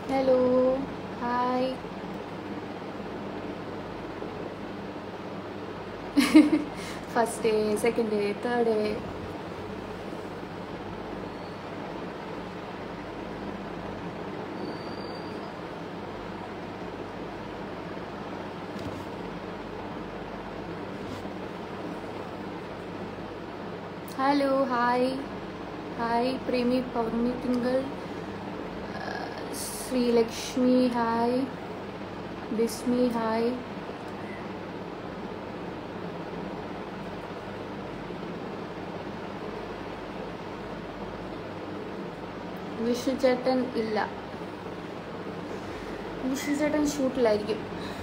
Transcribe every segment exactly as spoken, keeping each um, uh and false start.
Hello. Hi. First day, second day, third day. Hello. Hi. Hi. Premi Paurami Tingal. Uh, Sri Lakshmi. Hi. Bismi. Hi. Vishnu ചേട്ടൻ ഇല്ല. വിഷ്ണു ചേട്ടൻ ഷൂട്ടിലായിരിക്കും.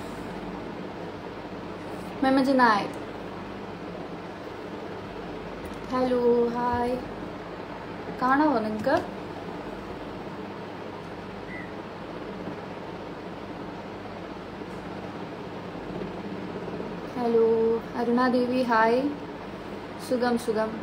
മെമജനായി. Hello. Hi. കാണാമോ നിങ്ങൾക്ക്? Hello. Arunadevi. Hi. സുഖം സുഖം.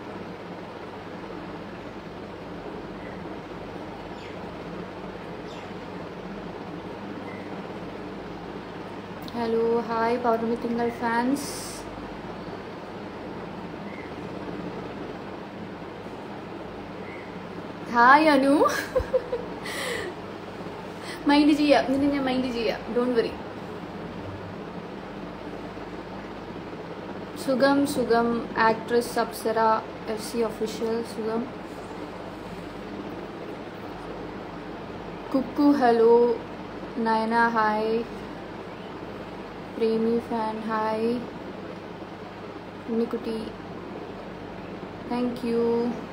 Hello, hi, Paurami Tingal fans. Hi, Anu. Mind ചെയ്യാം, നിന്നെ ഞാൻ മൈൻഡ് ചെയ്യാം. Don't worry. സുഖം സുഖം. Actress Apsara F C official. സുഖം. Kukku. Hello. Nayana. Hi. Premi fan. Hi. Unnikkutty. Thank you.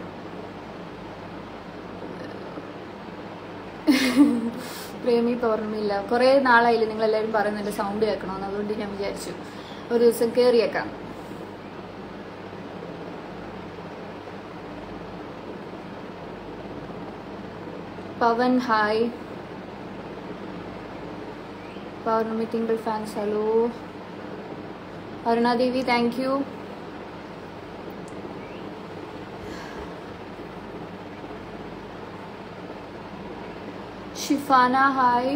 Premi പൗർണമിയില്ല. കുറേ നാളായില്ലേ നിങ്ങളെല്ലാവരും പറയുന്നുണ്ട് സൗണ്ട് കേൾക്കണമെന്ന്. അതുകൊണ്ട് ഞാൻ വിചാരിച്ചു ഒരു ദിവസം കയറിയേക്കാം. പവൻ. Hi. Pournami Thinkal fans. Hello. Arunadevi. Thank you. Shifana. Hi.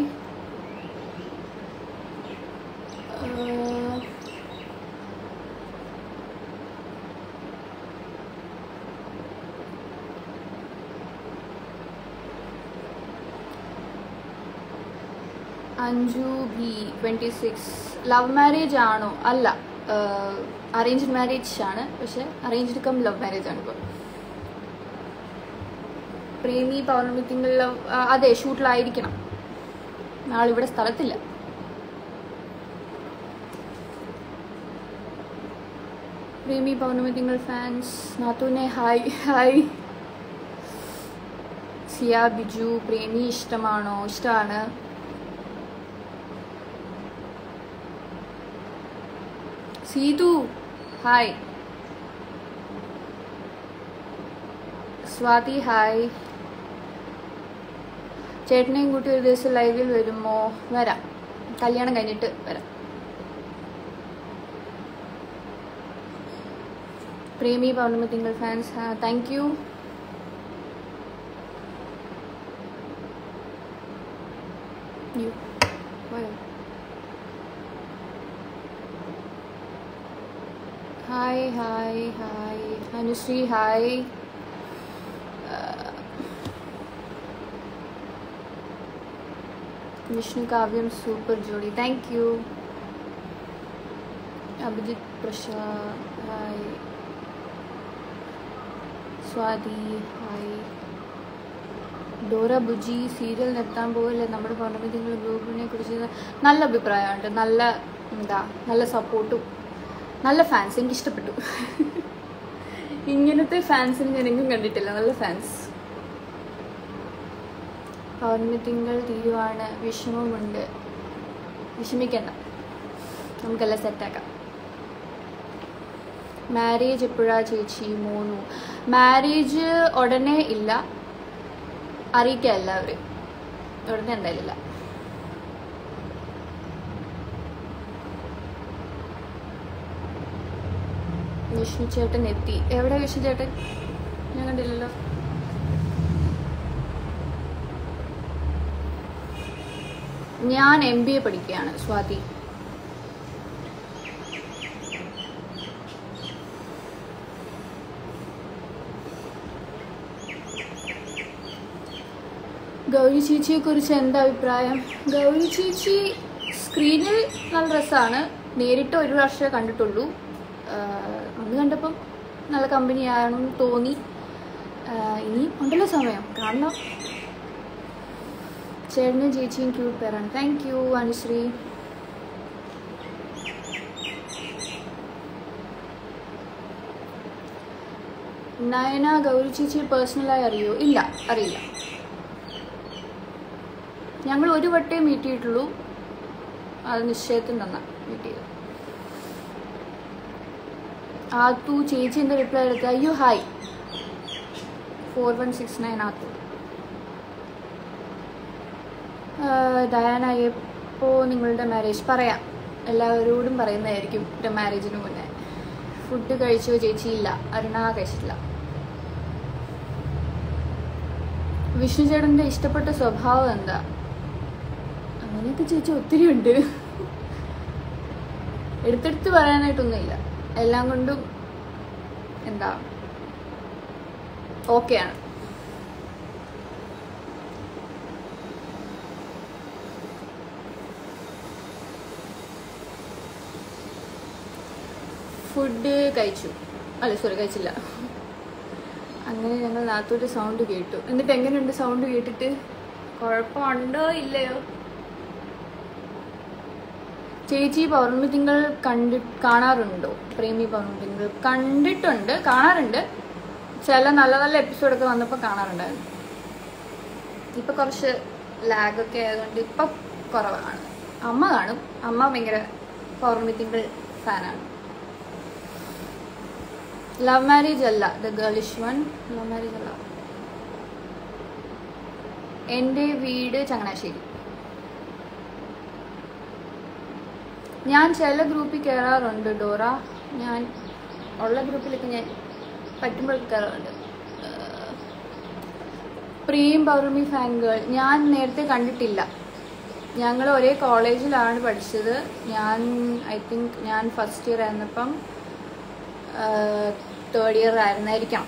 Anju B twenty six. Love marriage ആണോ? അല്ല, അറേഞ്ച്ഡ് മാരേജ് ആണ്. പക്ഷെ അറേഞ്ച്ഡ് കം ലവ് മാരേജ് ആണ് ഇപ്പോൾ. പ്രേമി പൗർണമി തിങ്കൾ. അതെ, ഷൂട്ടിലായിരിക്കണം. നാളിവിടെ സ്ഥലത്തില്ല. പ്രേമി പൗർണമി തിങ്കൾ ഫാൻസ്. നാത്തൂനെ. ഹായ്. ഹായ്. സിയ ബിജു. പ്രേമി ഇഷ്ടമാണോ? ഇഷ്ടമാണ്. സീതു. ഹായ്. സ്വാതി. ഹായ്. ചേട്ടനെയും കൂട്ടി ഒരു ദിവസം ലൈവിൽ വരുമോ? വരാം. കല്യാണം കഴിഞ്ഞിട്ട് വരാം. Premi Pournami Thinkal fans. Thank you. You വയോ. Hi. Hi. Hi. Anusree. Hi. Vishnu Kavyam. Super ജോഡി. Thank you. Abhijith Prasad. Hi. Swathi. Hi. Dora Buji. Serial നിർത്താൻ പോകല്ലേ? നമ്മുടെ പൗർണമി തിങ്കൾ ഗ്രൂപ്പിനെ കുറിച്ച് നല്ല അഭിപ്രായമുണ്ട്. നല്ല എന്താ നല്ല സപ്പോർട്ടും നല്ല ഫാൻസ്. എനിക്ക് ഇഷ്ടപ്പെട്ടു. ഇങ്ങനത്തെ ഫാൻസിന് ഞാൻ എങ്ങും കണ്ടിട്ടില്ല. നല്ല ഫാൻസ്. പൗർണമി തിങ്കൾ തീരുവാണ്. വിഷമമുണ്ട്. വിഷമിക്കണ്ട, നമുക്കെല്ലാം സെറ്റാക്കാം. മാരേജ് എപ്പോഴാ ചേച്ചി? മോനു. മാരേജ് ഉടനെ ഇല്ല, അറിയിക്കാം എല്ലാവരും. ഉടനെ എന്തായാലും ഇല്ല. വിഷ്ണു ചേട്ടൻ എത്തി. എവിടെ വിഷ്ണു ചേട്ടൻ? ഞാൻ കണ്ടില്ലല്ലോ. ഞാൻ എം ബി എ പഠിക്കുകയാണ് സ്വാതി. ഗൗരി ചേച്ചിയെ കുറിച്ച് എന്താ അഭിപ്രായം? ഗൗരി ചേച്ചി സ്ക്രീനിൽ നല്ല രസമാണ്. നേരിട്ട് ഒരു വർഷമേ കണ്ടിട്ടുള്ളൂ. അന്ന് കണ്ടപ്പം നല്ല കമ്പനിയാണെന്ന് തോന്നി. ഇനി ഉണ്ടല്ലോ സമയം കാണണം. ചേട്ടനും ചേച്ചിയും ക്യൂട്ട് പേരാണ്. Thank you Anusree. നയന ഗൗരി ചേച്ചി പേഴ്സണലായി അറിയോ? ഇല്ല, അറിയില്ല. ഞങ്ങൾ ഒരു വട്ടേ മീറ്റ് ചെയ്തിട്ടുള്ളൂ. അത് നിശ്ചയത്തിന് തന്നെ മീറ്റ് ചെയ്തു. ആത്തു ചേച്ചി എൻ്റെ റിപ്ലൈ എടുത്ത അയ്യോ hi four one six nine Aathu. Diana എപ്പോൾ നിങ്ങളുടെ മാരേജ്? പറയാം, എല്ലാവരോടും പറയുന്നതായിരിക്കും എൻ്റെ മാരേജിന് മുന്നേ. ഫുഡ് കഴിച്ചോ ചേച്ചി? ഇല്ല, അരുണ കഴിച്ചിട്ടില്ല. വിഷ്ണു ചേട്ടൻ്റെ ഇഷ്ടപ്പെട്ട സ്വഭാവം എന്താ? അങ്ങനെയൊക്കെ ചേച്ചി ഒത്തിരി ഉണ്ട്. എടുത്തെടുത്ത് പറയാനായിട്ടൊന്നുമില്ല. എല്ലാം കൊണ്ടും എന്താ ഓക്കെയാണ്. ഫുഡ് കഴിച്ചു, അല്ല സോറി കഴിച്ചില്ല. അങ്ങനെ ഞങ്ങൾ നാത്തൂൻ്റെ സൗണ്ട് കേട്ടു. എന്നിട്ട് എങ്ങനെയുണ്ട് സൗണ്ട് കേട്ടിട്ട്? കുഴപ്പമുണ്ടോ ഇല്ലയോ? ചേച്ചി പൗർണമി തിങ്കൾ കണ്ടി കാണാറുണ്ടോ? പ്രേമി പൗർണമി തിങ്കൾ കണ്ടിട്ടുണ്ട്, കാണാറുണ്ട്. ചില നല്ല നല്ല എപ്പിസോഡൊക്കെ വന്നപ്പോൾ കാണാറുണ്ടായിരുന്നു. ഇപ്പം കുറച്ച് ലാഗൊക്കെ ആയതുകൊണ്ട് ഇപ്പം കുറവാണ്. അമ്മ കാണും. അമ്മ ഭയങ്കര പൗർണമി തിങ്കൾ ഫാനാണ്. ലവ് മാരേജ് അല്ല, the girlish one. Love marriage അല്ല. എൻ്റെ വീട് ചങ്ങനാശ്ശേരി. ഞാൻ ചില ഗ്രൂപ്പിൽ കയറാറുണ്ട് ഡോറ. ഞാൻ ഉള്ള ഗ്രൂപ്പിലൊക്കെ ഞാൻ പറ്റുമ്പോൾ കയറാറുണ്ട്. പ്രിയം പൗർണമി ഫാൻ ഗേൾ ഞാൻ നേരത്തെ കണ്ടിട്ടില്ല. ഞങ്ങൾ ഒരേ കോളേജിലാണ് പഠിച്ചത്. ഞാൻ ഐ തിങ്ക് ഞാൻ ഫസ്റ്റ് ഇയർ ആയിരുന്നപ്പം തേർഡ് ഇയർ ആയിരുന്നായിരിക്കാം.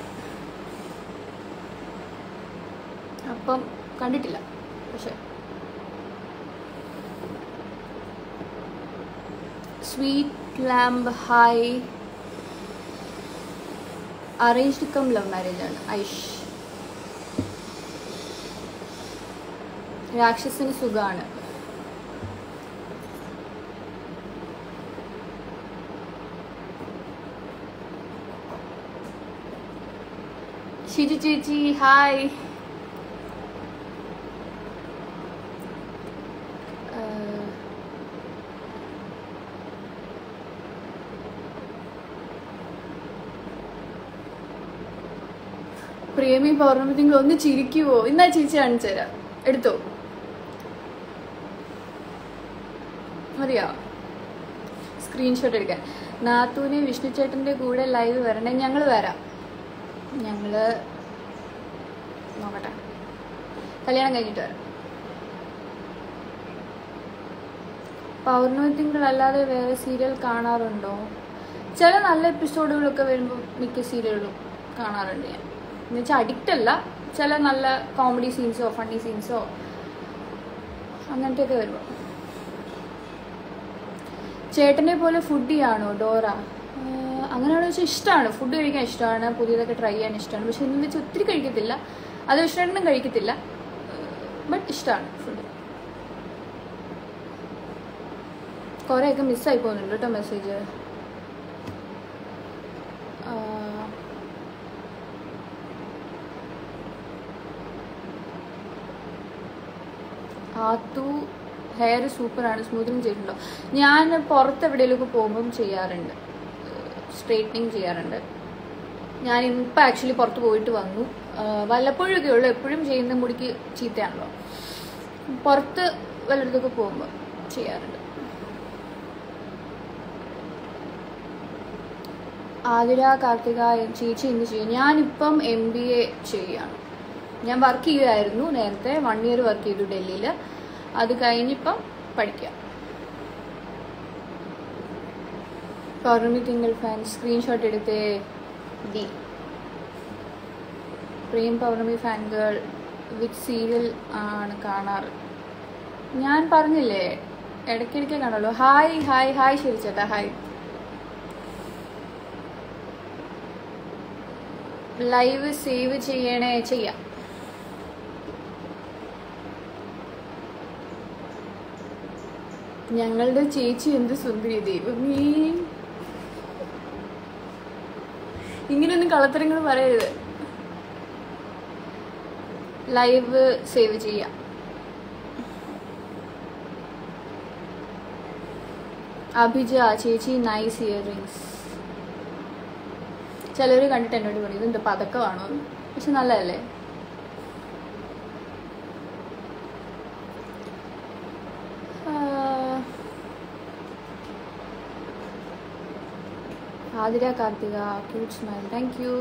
അപ്പം കണ്ടിട്ടില്ല. പക്ഷെ sweet lamb hi. Arranged cum love marriage ആണ്. ഐഷ് രാക്ഷസിന് സുഖമാണ്. ഷിജു ചേച്ചി ഹായ്. പ്രേമി പൗർണമി തിങ്കൾ ഒന്ന് ചിരിക്കുവോ? ഇന്നാ ചിരിച്ച് കാണിച്ചു തരാം. എടുത്തോ, അറിയോ സ്ക്രീൻഷോട്ട് എടുക്കാൻ. നാത്തൂനെ വിഷ്ണു ചേട്ടൻ്റെ കൂടെ ലൈവ് വരണേ. ഞങ്ങൾ വരാം. ഞങ്ങൾ നോക്കട്ടെ, കല്യാണം കഴിഞ്ഞിട്ട് വരാം. പൗർണമി തിങ്കൾ അല്ലാതെ വേറെ സീരിയൽ കാണാറുണ്ടോ? ചില നല്ല എപ്പിസോഡുകളൊക്കെ വരുമ്പോൾ മിക്ക സീരിയലുകളും കാണാറുണ്ട് ഞാൻ. എന്നുവെച്ചാൽ അഡിക്റ്റ് അല്ല. ചില നല്ല കോമഡി സീൻസോ ഫണ്ണി സീൻസോ അങ്ങനത്തെയൊക്കെ വരുമ്പോൾ. ചേട്ടനെ പോലെ ഫുഡിയാണോ ഡോറ? അങ്ങനെയാണെന്ന് വെച്ചാൽ ഇഷ്ടമാണ്. ഫുഡ് കഴിക്കാൻ ഇഷ്ടമാണ്. പുതിയതൊക്കെ ട്രൈ ചെയ്യാൻ ഇഷ്ടമാണ്. പക്ഷെ എന്നു വെച്ചാൽ ഒത്തിരി കഴിക്കത്തില്ല. അത് ഇഷ്ടമായിട്ടും കഴിക്കത്തില്ല. ബട്ട് ഇഷ്ടമാണ് ഫുഡ്. കുറേയൊക്കെ മിസ്സായി പോകുന്നുണ്ട് കേട്ടോ മെസ്സേജ്. ആത്തു ഹെയർ സൂപ്പറാണ്. സ്മൂത്തിങ് ചെയ്തിട്ടുണ്ടോ? ഞാൻ പുറത്ത് എവിടെയെങ്കിലുമൊക്കെ പോകുമ്പം ചെയ്യാറുണ്ട്. സ്ട്രെയിറ്റനിങ് ചെയ്യാറുണ്ട്. ഞാൻ ഇപ്പം ആക്ച്വലി പുറത്ത് പോയിട്ട് വന്നു. വല്ലപ്പോഴൊക്കെ ഉള്ളൂ. എപ്പോഴും ചെയ്യുന്ന മുടിക്ക് ചീത്തയാണല്ലോ. പുറത്ത് വല്ലയിടത്തൊക്കെ പോകുമ്പോൾ ചെയ്യാറുണ്ട്. ആതിര കാർത്തിക ചേച്ചി എന്ത് ചെയ്യും? ഞാനിപ്പം എം ബി എ ചെയ്യുകയാണ്. ഞാൻ വർക്ക് ചെയ്യുമായിരുന്നു നേരത്തെ. വൺ ഇയർ വർക്ക് ചെയ്തു ഡൽഹിയിൽ. അത് കഴിഞ്ഞിപ്പം പഠിക്കാം. പൗർണമി തിങ്കൾ ഫാൻ സ്ക്രീൻഷോട്ട് എടുത്തേ. D Prem Pournami fan girl with serial ആണ് കാണാറ്. ഞാൻ പറഞ്ഞില്ലേ ഇടയ്ക്കിടയ്ക്ക് കാണുള്ളൂ. ഹായ് ഹായ് ഹായ് ശരി ചേട്ടാ ഹായ്. ലൈവ് സേവ് ചെയ്യണേ. ചെയ്യാം. ഞങ്ങളുടെ ചേച്ചി എന്ത് സുന്ദരി ദൈവമേ. ഇങ്ങനെയൊന്നും കളത്തരങ്ങൾ പറയരുത്. ലൈവ് സേവ് ചെയ്യാം. അഭിജ ചേച്ചി നൈസ് ഇയറിങ്സ്. ചിലർ കണ്ടിട്ട് എന്നോട് പറയും ഇതെന്താ പതക്കമാണോ, പക്ഷെ നല്ലതല്ലേ. Athira Karthika cute smile thank you.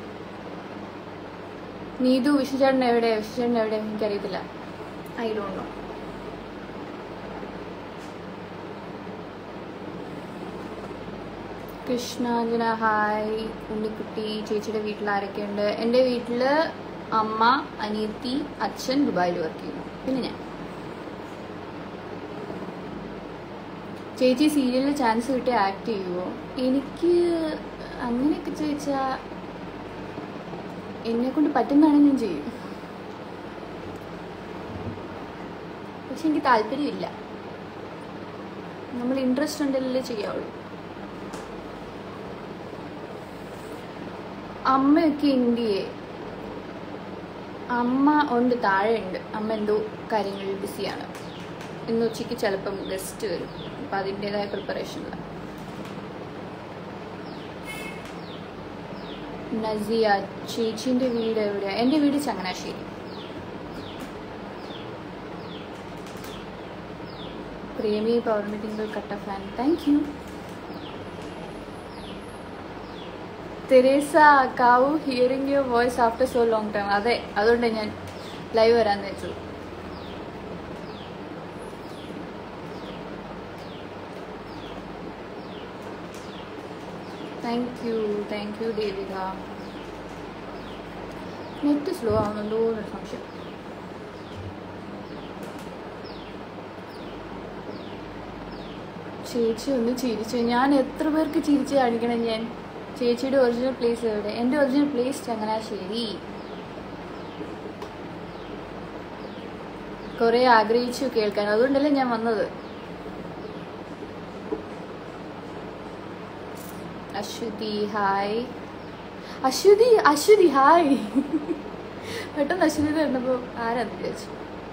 Neethu വിഷുചേട്ടൻ എവിടെ? വിഷുചേട്ടൻ എവിടെ എനിക്കറിയത്തില്ല. I don't know. Krishnanjana hi. Unnikkutty ചേച്ചിയുടെ വീട്ടിൽ ആരൊക്കെയുണ്ട്? എൻ്റെ വീട്ടിൽ അമ്മ, അനിയത്തി, അച്ഛൻ ദുബായിൽ വർക്ക് ചെയ്യുന്നു, പിന്നെ ഞാൻ. ചേച്ചി സീരിയലിൽ ചാൻസ് കിട്ടി ആക്ട് ചെയ്യുമോ? എനിക്ക് അങ്ങനെയൊക്കെ ചോദിച്ചാൽ എന്നെ കൊണ്ട് പറ്റുന്നതാണ് ഞാൻ ചെയ്യും, പക്ഷെ എനിക്ക് താല്പര്യമില്ല. നമ്മൾ ഇൻട്രസ്റ്റ് ഉണ്ടല്ലേ ചെയ്യാവുള്ളൂ. അമ്മയൊക്കെ ഇന്ത്യയെ അമ്മ ഉണ്ട്, താഴെ ഉണ്ട്. അമ്മ എന്തോ കാര്യങ്ങളിൽ ബിസിയാണ്. ഇന്ന് ഉച്ചയ്ക്ക് ചിലപ്പം ഗസ്റ്റ് വരും, അപ്പം അതിൻ്റെതായ പ്രിപ്പറേഷനിലാണ്. നസിയ ചേച്ചീൻ്റെ വീട് എവിടെയാണ്? എൻ്റെ വീട് ചങ്ങനാശ്ശേരി. പ്രേമി പൗർണമി തിങ്കൾ കട്ട fan thank you. Theresa Kavu hearing your voice after so long time. അതെ, അതുകൊണ്ട് ഞാൻ ലൈവ് വരാമെന്ന് വെച്ചത്. Thank you thank you Devika. Net slow ആവുന്നുണ്ടോ എന്നൊരു സംശയം. ചേച്ചി ഒന്ന് ചിരിച്ചു. ഞാൻ എത്ര പേർക്ക് ചിരിച്ച് കാണിക്കണം ഞാൻ? ചേച്ചിയുടെ ഒറിജിനൽ പ്ലേസ് എവിടെ? എൻ്റെ ഒറിജിനൽ പ്ലേസ് ചങ്ങനാശ്ശേരി. കുറെ ആഗ്രഹിച്ചു കേൾക്കാൻ, അതുകൊണ്ടല്ലേ ഞാൻ വന്നത്. അശ്വതി ഹായ്. അശ്വതി അശ്വതി ഹായ്. പെട്ടെന്ന് അശ്വതി വരുന്നപ്പോൾ ആരാന്ന് വിചാരിച്ചു.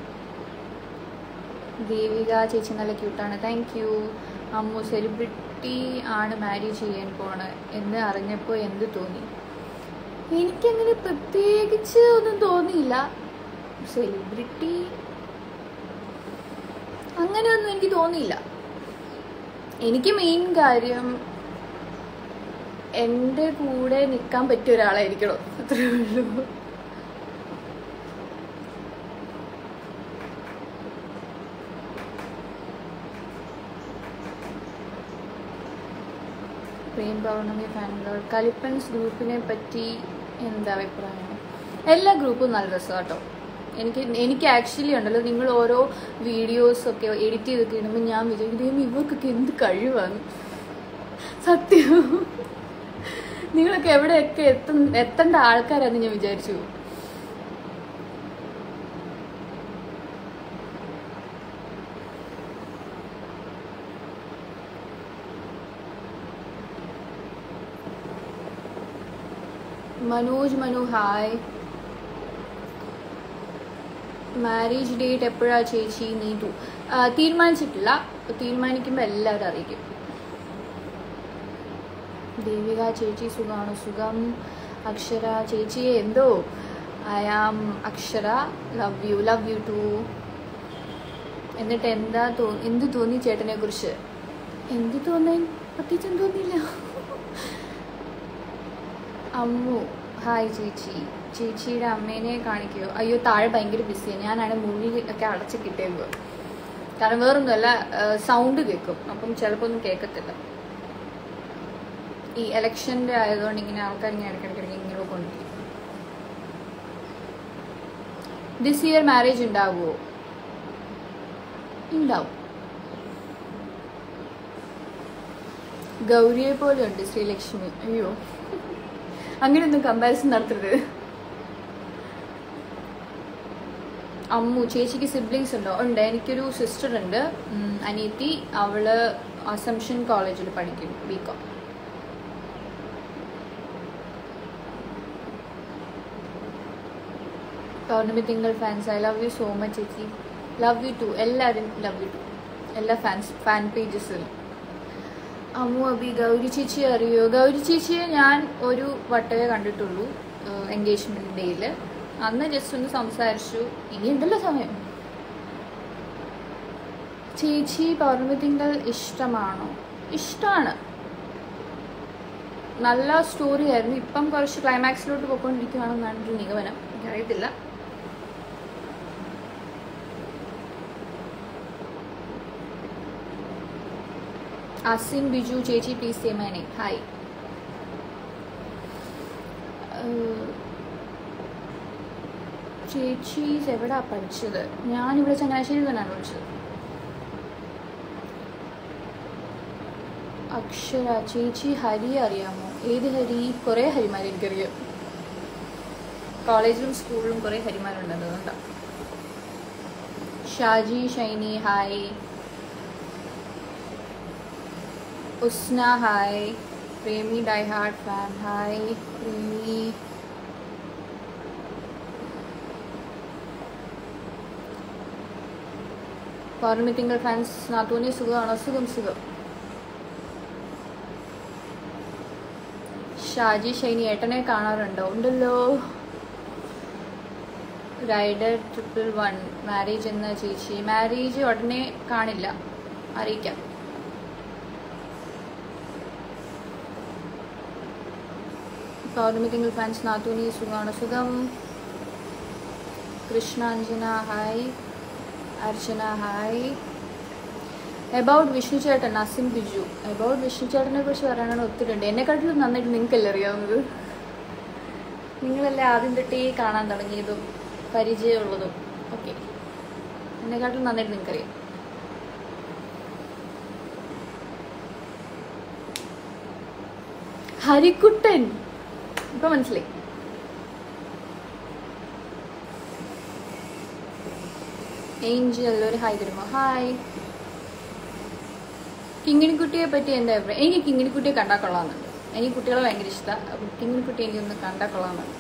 ദേവിക ചേച്ചി നല്ല ക്യൂട്ടാണ് താങ്ക് യു. അമ്മു സെലിബ്രിറ്റി ആണ് മാരേജ് ചെയ്യാൻ പോണ് എന്ന് അറിഞ്ഞപ്പോൾ എന്ത് തോന്നി? എനിക്കങ്ങനെ പ്രത്യേകിച്ച് ഒന്നും തോന്നിയില്ല. സെലിബ്രിറ്റി അങ്ങനെയൊന്നും എനിക്ക് തോന്നിയില്ല. എനിക്ക് മെയിൻ കാര്യം എൻ്റെ കൂടെ നിൽക്കാൻ പറ്റിയ ഒരാളായിരിക്കണോ, അത്രേ ഉള്ളൂ. പ്രേം പൗർണമി ഫാനുകൾ. കലിപ്പൻസ് ഗ്രൂപ്പിനെ പറ്റി എന്താ അഭിപ്രായം? എല്ലാ ഗ്രൂപ്പും നല്ല രസമാണ് കേട്ടോ. എനിക്ക് എനിക്ക് ആക്ച്വലി ഉണ്ടല്ലോ, നിങ്ങൾ ഓരോ വീഡിയോസൊക്കെ എഡിറ്റ് ചെയ്തൊക്കെ ഇടുമ്പോൾ ഞാൻ വിചാരിക്കും ഇവർക്കൊക്കെ എന്ത് കഴിവാണ് സത്യം. നിങ്ങളൊക്കെ എവിടെയൊക്കെ എത്ത എത്തേണ്ട ആൾക്കാരാന്ന് ഞാൻ വിചാരിച്ചു. Manoj Manu hi. Marriage date എപ്പോഴാണ് ചേച്ചി? നീതു തീരുമാനിച്ചിട്ടില്ല, തീരുമാനിക്കുമ്പോൾ എല്ലാവരും അറിയിക്കും. ദേവിക ചേച്ചി സുഖമാണോ? സുഖം. അക്ഷര ചേച്ചിയെ എന്തോ I am Akshara, love you love you too. എന്നിട്ട് എന്താ തോ എന്ത് തോന്നി ചേട്ടനെ കുറിച്ച്? എന്ത് തോന്നാൻ? പ്രത്യേകിച്ചും തോന്നിയില്ല. അമ്മു ഹായ് ചേച്ചി. ചേച്ചിയുടെ അമ്മേനെ കാണിക്കുമോ? അയ്യോ താഴെ ഭയങ്കര ബിസിയാണ്, ഞാനാണ് മുറി ഒക്കെ അടച്ച് കിട്ടിയത്. കാരണം വേറൊന്നുമല്ല, സൗണ്ട് കേൾക്കും, അപ്പം ചിലപ്പോൾ ഒന്നും കേൾക്കത്തില്ല. ഈ എലക്ഷൻ്റെ ആയതുകൊണ്ട് ഇങ്ങനെ ആൾക്കാർ ഇങ്ങനെ ഇടയ്ക്കിടയ്ക്ക് ഇങ്ങനെ കൊണ്ടിരിക്കും. ദിസ് ഇയർ മാരേജ് ഉണ്ടാവുമോ? ഉണ്ടാവും. ഗൗരിയെ പോലെ ഉണ്ട് ശ്രീലക്ഷ്മി. അയ്യോ, അങ്ങനെയൊന്നും കമ്പാരിസൺ നടത്തരുത്. അമ്മു ചേച്ചിക്ക് സിബ്ലിങ്സ് ഉണ്ടോ? ഉണ്ട്, എനിക്കൊരു സിസ്റ്റർ ഉണ്ട്, അനിയത്തി. അവള് അസംഷൻ കോളേജിൽ പഠിക്കും, BCom. Pournami Thinkal fans, I love you so much ചേച്ചി. Love you too. എല്ലാവരും ലവ് യു ടു, എല്ലാ ഫാൻസ് ഫാൻ പേജസിലും. അമ്മു അബി, ഗൗരി ചേച്ചി അറിയോ? ഗൗരി ചേച്ചിയെ ഞാൻ ഒരു വട്ടമേ കണ്ടിട്ടുള്ളൂ, എൻഗേജ്മെന്റ് ഡേയിൽ. അന്ന് ജസ്റ്റ് ഒന്ന് സംസാരിച്ചു. ഇനി ഉണ്ടല്ലോ സമയം. ചേച്ചി പൗർണമി തിങ്കൾ ഇഷ്ടമാണോ? ഇഷ്ടമാണ്, നല്ല സ്റ്റോറി ആയിരുന്നു. ഇപ്പം കുറച്ച് ക്ലൈമാക്സിലോട്ട് പോയിക്കൊണ്ടിരിക്കുകയാണെന്നാണ് ഒരു നിഗമനം, എനിക്കറിയത്തില്ല. അസിൻ ബിജു ചേച്ചി please say my name. Hi. ചേച്ചി എവിടാ പഠിച്ചത്? ഞാനിവിടെ ചങ്ങനാശ്ശേരി തന്നെയാണ് പഠിച്ചത്. അക്ഷര ചേച്ചി ഹരി അറിയാമോ? ഏത് ഹരി? കുറേ ഹരിമാർ എനിക്കറിയാം. കോളേജിലും സ്കൂളിലും കുറേ ഹരിമാരുണ്ട്, അതുകൊണ്ടാണ്. Shaji Shiny hi. Usna hi. Premi die hard fan hi. Premi Pournami Thinkal fans, നാത്തൂനെ സുഖമാണോ? സുഖം സുഖം. ഷാജി ഷൈനി ഏട്ടനെ കാണാറുണ്ടോ? ഉണ്ടല്ലോ. റൈഡർ ട്രിപ്പിൾ വൺ മാരേജ് എന്ന ചേച്ചി, മാരേജ് ഉടനെ കാണില്ല, അറിയിക്കാം. പൗർണമി തിങ്കൾ ഫാൻസ്, നാത്തൂനി സുഖമാണോ? സുഖം. Krishnanjana hi. Archana hi. About Vishnu ചേട്ടൻ, അസിൻ ബിജു. എബൌട്ട് വിഷ്ണു ചേട്ടനെ കുറിച്ച് പറയാനാണ് ഒത്തിരി ഉണ്ട്. എന്നെക്കാട്ടിലും നന്നായിട്ട് നിങ്ങൾക്കല്ലേ അറിയാവുന്നത്? നിങ്ങളല്ലേ ആദ്യം തൊട്ടേ കാണാൻ തുടങ്ങിയതും പരിചയമുള്ളതും. ഓക്കെ, എന്നെക്കാട്ടിലും നന്നായിട്ട് നിങ്ങൾക്കറിയാം. ഹരിക്കുട്ടൻ, ഇപ്പൊ മനസ്സിലായി. ഏഞ്ചൽ ഒരു ഹായ് തരുമോ? ഹായ്. കിങ്ങിണിക്കുട്ടിയെ പറ്റി എൻ്റെ അഭിപ്രായം, എനിക്ക് കിങ്ങിണിക്കുട്ടിയെ കണ്ടാൽ കൊള്ളാമെന്നുണ്ട്. എനിക്ക് കുട്ടികളെ ഭയങ്കര ഇഷ്ടമാണ്. അപ്പം കിങ്ങിണിക്കുട്ടി എനിക്കൊന്ന് കണ്ടാൽ കൊള്ളാമെന്നുണ്ട്.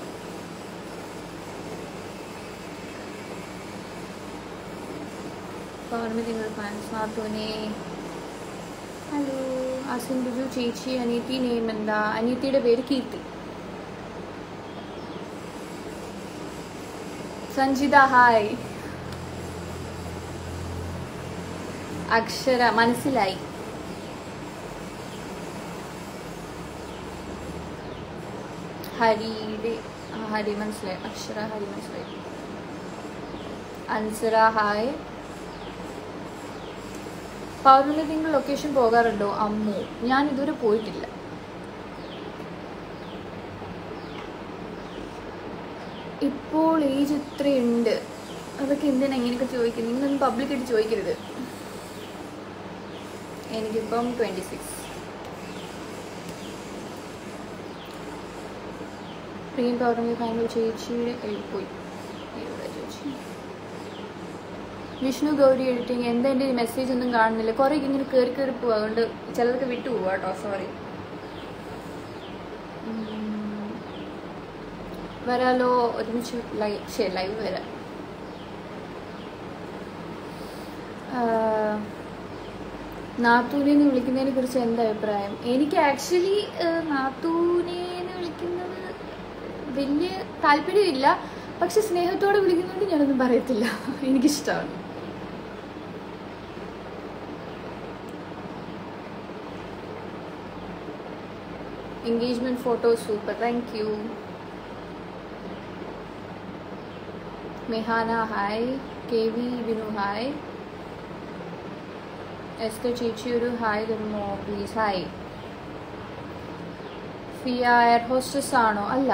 പൗർണമി തിങ്കൾ ഫാൻസ്, നാത്തൂനെ ഹലോ. അസിൻ ബിജു ചേച്ചി അനിയത്തി നെയിം എന്താ? അനിയത്തിയുടെ പേര് കീർത്തി. സഞ്ജിത ഹായ്. അക്ഷര മനസ്സിലായി. ഹരിയുടെ ഹരി മനസ്സിലായി. അക്ഷര ഹരി മനസ്സിലായി. അൻസര ഹായ്. പൗർണമി തിങ്കൾ ലൊക്കേഷൻ പോകാറുണ്ടോ? അമ്മു, ഞാൻ ഇതുവരെ പോയിട്ടില്ല. ഇപ്പോൾ ഏജ് എത്രയുണ്ട്? അതൊക്കെ എന്തിനാ ഇങ്ങനെയൊക്കെ ചോദിക്കുന്നത്? നിങ്ങളൊന്നും പബ്ലിക്കായിട്ട് ചോദിക്കരുത്. എനിക്കിപ്പം ട്വൻറ്റി സിക്സ്. പ്രിയം പൗർണമി ഫാമിലി ചേച്ചിയുടെ പോയി. ചേച്ചി വിഷ്ണു ഗൗരി എഡിറ്റിംഗ്. എന്താ എൻ്റെ മെസ്സേജ് ഒന്നും കാണുന്നില്ല? കുറേ ഇങ്ങനെ കയറി കയറി പോവുക, അതുകൊണ്ട് ചിലതൊക്കെ വിട്ടു പോവാ കേട്ടോ, സോറി. വരാലോ, ഒരുമിച്ച് ലൈവ് ശരി ലൈവ് വരാം. നാത്തൂനെ വിളിക്കുന്നതിനെ കുറിച്ച് എന്താ അഭിപ്രായം? എനിക്ക് ആക്ച്വലി നാത്തൂനെ വിളിക്കുന്നത് വലിയ താല്പര്യമില്ല, പക്ഷെ സ്നേഹത്തോടെ വിളിക്കുന്നതുകൊണ്ട് ഞാനൊന്നും പറയത്തില്ല, എനിക്കിഷ്ടമാണ്. Engagement photo super, thank you. Mehana hi. K V Vinu hi. Esther ചേച്ചി ഒരു ഹായ് തരുമോ please? Hi. Fiya air hostess ആണോ? അല്ല.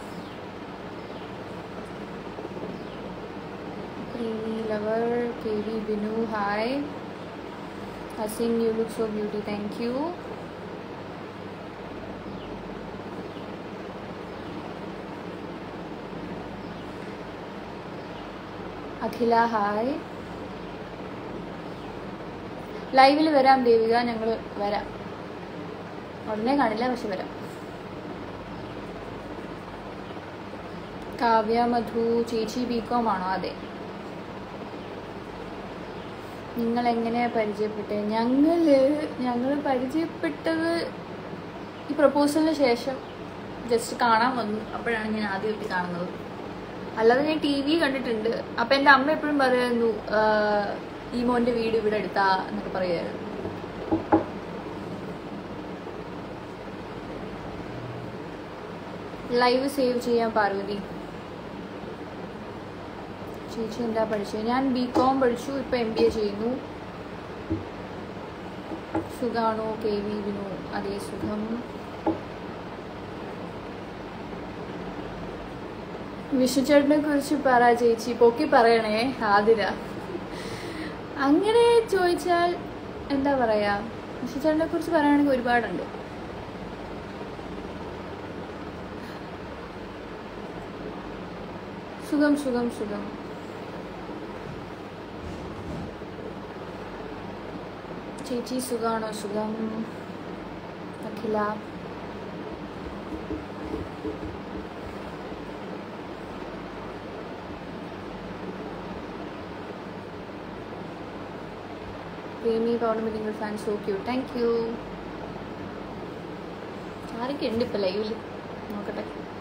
Creamy lover K V Binu hi. Hasin you look so beauty. Thank you. Akhila hi. ലൈവിൽ വരാം ദേവിക, ഞങ്ങൾ വരാം. ഉടനെ കാണില്ല, പക്ഷെ വരാം. കാവ്യ മധു ചേച്ചി ബികോം ആണോ? അതെ. നിങ്ങൾ എങ്ങനെയാ പരിചയപ്പെട്ടത്? ഞങ്ങള് ഞങ്ങൾ പരിചയപ്പെട്ടത് ഈ പ്രപ്പോസലിന് ശേഷം ജസ്റ്റ് കാണാൻ വന്നു. അപ്പോഴാണ് ഞാൻ ആദ്യമായിട്ട് കാണുന്നത്. അല്ലാതെ ഞാൻ ടി വി കണ്ടിട്ടുണ്ട്. അപ്പം എൻ്റെ അമ്മ എപ്പോഴും പറയുന്നു ഈ മോൻ്റെ വീട് ഇവിടെ എടുത്താ എന്നൊക്കെ പറയുമായിരുന്നു. ലൈവ് സേവ് ചെയ്യാൻ പാർവതി. ചേച്ചി എന്താ പഠിച്ചത്? ഞാൻ ബി കോം പഠിച്ചു, ഇപ്പം എം ബി എ ചെയ്യുന്നു. സുഖാണോ കെ വി വിനു? അതേ സുഖം. വിഷ്ണുചേട്ടനെ കുറിച്ച് പറ ചേച്ചി. പൊക്കി പറയണേ ആതിര. അങ്ങനെ ചോദിച്ചാൽ എന്താ പറയാ, വിഷ്ണുചേട്ടനെ കുറിച്ച് പറയുകയാണെങ്കിൽ ഒരുപാടുണ്ട്. സുഖം സുഖം സുഖം. ചേച്ചി സുഖാണോ? സുഖം. അഖില പ്രേമി പൗർണമി നിങ്ങൾ fan so cute. Thank you. ആരൊക്കെ ഉണ്ട് ഇപ്പം ലൈവിൽ? നോക്കട്ടെ.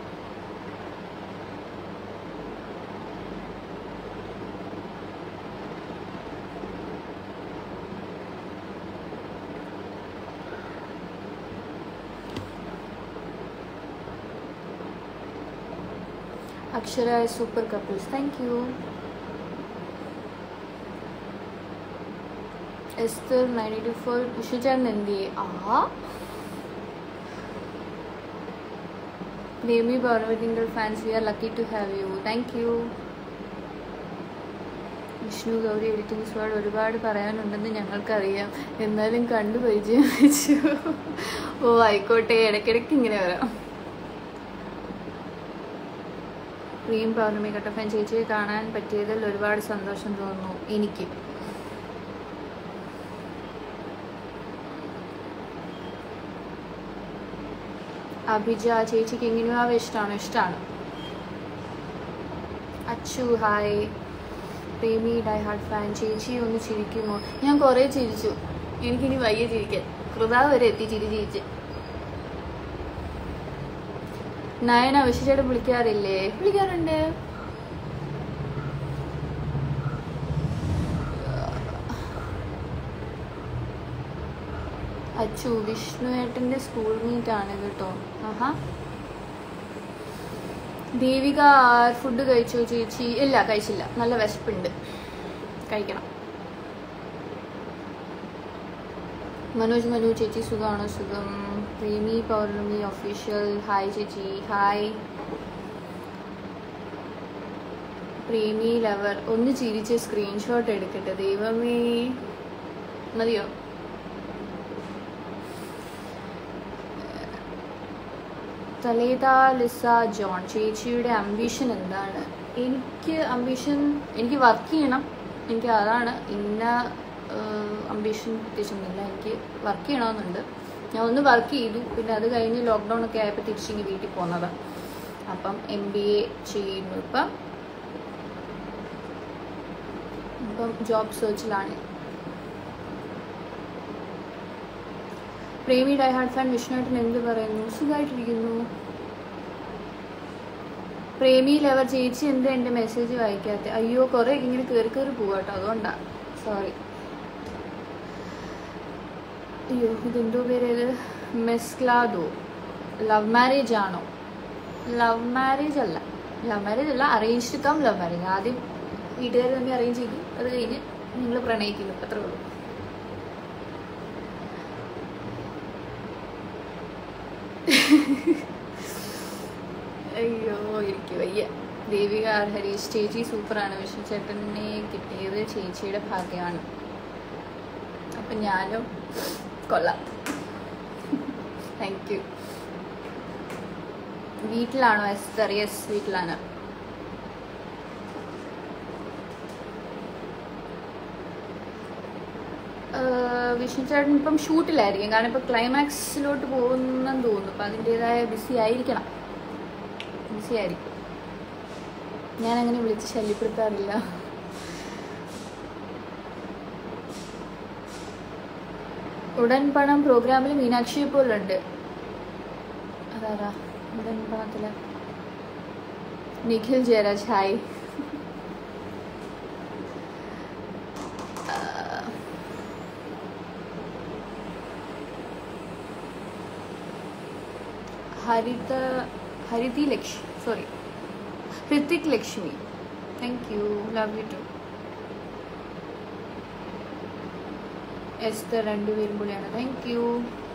Akshara super couples. Thank you. Esther ninety two four വിഷ്ണുചേട്ടൻ എന്തിയെ? ആ പ്രേമി പൗർണമി നിങ്ങൾ fans we are lucky to have you. Thank you. Vishnu Gauri editing squad ഒരുപാട് പറയാനുണ്ടെന്ന് ഞങ്ങൾക്കറിയാം, എന്നാലും കണ്ടു പരിചയം വെച്ചു. ഓ ആയിക്കോട്ടെ, ഇടയ്ക്കിടയ്ക്ക് ഇങ്ങനെ വരാം. പ്രേം പൗർണമി കട്ടഫാൻ ചേച്ചിയെ കാണാൻ പറ്റിയതിൽ ഒരുപാട് സന്തോഷം തോന്നുന്നു എനിക്ക്. അഭിജ ചേച്ചിക്ക് ഇങ്ങനെയാവ ഇഷ്ടമാണോ? ഇഷ്ടമാണ്. Achu hi. Premi die hard fan ചേച്ചി ഒന്ന് ചിരിക്കുമോ? ഞാൻ കുറേ ചിരിച്ചു, എനിക്കിനി വയ്യ ചിരിക്കാൻ. കൃതാവ് വരെ എത്തി ചിരി ചിരിച്ച്. നയന വിശേഷം വിളിക്കാറില്ലേ? വിളിക്കാറുണ്ട്. അച്ചു വിഷ്ണു ഏട്ടൻ്റെ സ്കൂൾ മീറ്റ് ആണ് കേട്ടോ. ആഹാ. ദേവിക ഫുഡ് കഴിച്ചോ ചേച്ചി? ഇല്ല കഴിച്ചില്ല, നല്ല വിശപ്പുണ്ട്, കഴിക്കണം. മനോജ് മനു ചേച്ചി സുഖമാണോ? സുഖം. പ്രേമി പൗർണമി ഒഫീഷ്യൽ ഹായ് ചേച്ചി. ഹായ്. പ്രേമി ലവർ ഒന്ന് ചിരിച്ച് സ്ക്രീൻഷോട്ട് എടുക്കട്ടെ. ദൈവമേ, മതിയോ? തലേത ലിസ ജോൺ ചേച്ചിയുടെ അംബീഷൻ എന്താണ്? എനിക്ക് അംബീഷൻ, എനിക്ക് വർക്ക് ചെയ്യണം. എനിക്ക് അതാണ്, ഇന്ന അംബീഷൻ പ്രത്യേകിച്ചൊന്നുമില്ല. എനിക്ക് വർക്ക് ചെയ്യണമെന്നുണ്ട്. ഞാൻ ഒന്ന് വർക്ക് ചെയ്തു, പിന്നെ അത് കഴിഞ്ഞ് ലോക്ക്ഡൗൺ ഒക്കെ ആയപ്പോൾ തിരിച്ചിങ്ങ് വീട്ടിൽ പോകുന്നതാണ്. അപ്പം എം ബി എ ചെയ്യുന്നു ഇപ്പം. ഇപ്പം ജോബ് സെർച്ചിലാണ്. പ്രേമി ഡൈ ഹാർട്ട് ഫാൻ വിഷ്ണുവേട്ടൻ എന്ത് പറയുന്നു? സുഖമായിട്ടിരിക്കുന്നു. പ്രേമി ലവർ ചേച്ചി എന്താ എൻ്റെ മെസ്സേജ് വായിക്കാത്ത? അയ്യോ, കുറേ ഇങ്ങനെ കയറി കയറി പോവാട്ടോ, അതുകൊണ്ടാണ്, സോറി. അയ്യോ, ഇതെന്തോ പേരേത്? മെസ്ക്ലാദോ. ലവ് മാരേജ് ആണോ? ലവ് മാരേജ് അല്ല, ലവ് മാരേജ് അല്ല, അറേഞ്ച്ഡ് കം ലവ് മാരേജ്. ആദ്യം വീട്ടുകാർ തന്നെ അറേഞ്ച് ചെയ്തു, അത് കഴിഞ്ഞ് നിങ്ങൾ പ്രണയിക്കുന്നു, അത്രേ ഉള്ളൂ. അയ്യോ എനിക്ക് വയ്യ. ദേവിക ആർ ഹരീഷ് ചേച്ചി സൂപ്പറാണ്. വിഷ്ണു ചേട്ടനെ കിട്ടിയത് ചേച്ചിയുടെ ഭാഗ്യമാണ്. അപ്പം ഞാനും കൊള്ളാം. Thank you. വീട്ടിലാണോ എസ്തർ? യെസ്, വീട്ടിലാണ്. വിഷ്ണു ചേട്ടൻ ഇപ്പം ഷൂട്ടിലായിരിക്കും, കാരണം ഇപ്പം ക്ലൈമാക്സിലോട്ട് പോകുന്നെന്ന് തോന്നുന്നു. അപ്പം അതിൻ്റെതായ ബിസി ആയിരിക്കണം, ബിസി ആയിരിക്കും. ഞാനങ്ങനെ വിളിച്ച് ശല്യപ്പെടുത്താറില്ല. ഉടൻ പണം പ്രോഗ്രാമിൽ മീനാക്ഷി പോലുണ്ട്. അതാരാ ഉടൻ പണത്തില്? Nikhil Jayaraj, hi. Haritha Hariti Lakshmi, sorry Hrithik Lakshmi, thank you, love you too. Esther രണ്ടുപേരും കൂടിയാണ്, താങ്ക് യു.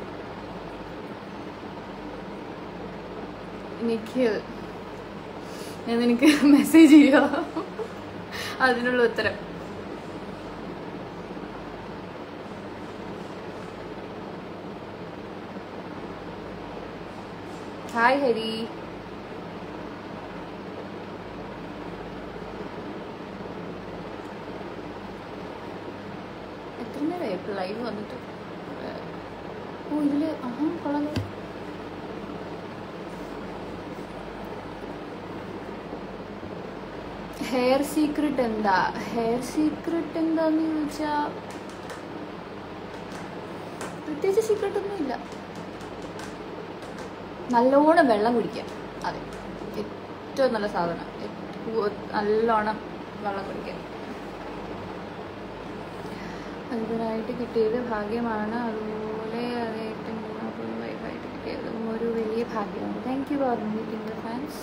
നിഖിൽ, ഞാൻ നിനക്ക് മെസ്സേജ് ചെയ്യുക അതിനുള്ള ഉത്തരം. ഹായ് ഹരി. എത്ര നേരമായി ഇപ്പോൾ ലൈവ് വന്നിട്ട്? ഓ ഇതില് ആഹാ കൊള്ളാം. ഹെയർ സീക്രട്ട് എന്താ? ഹെയർ സീക്രട്ട് എന്താന്ന് ചോദിച്ചാ പ്രത്യേകിച്ച് സീക്രട്ട് ഒന്നും ഇല്ല. നല്ലോണം വെള്ളം കുടിക്കുക, അതെ ഏറ്റവും നല്ല സാധനം. നല്ലോണം വെള്ളം കുടിക്കുക. അതിനായിട്ട് കിട്ടിയത് ഭാഗ്യമാണ്, അതുപോലെ അതായിട്ട് വൈഫായിട്ട് കിട്ടിയതും ഒരു വലിയ ഭാഗ്യമാണ്. Thank you for meeting the fans.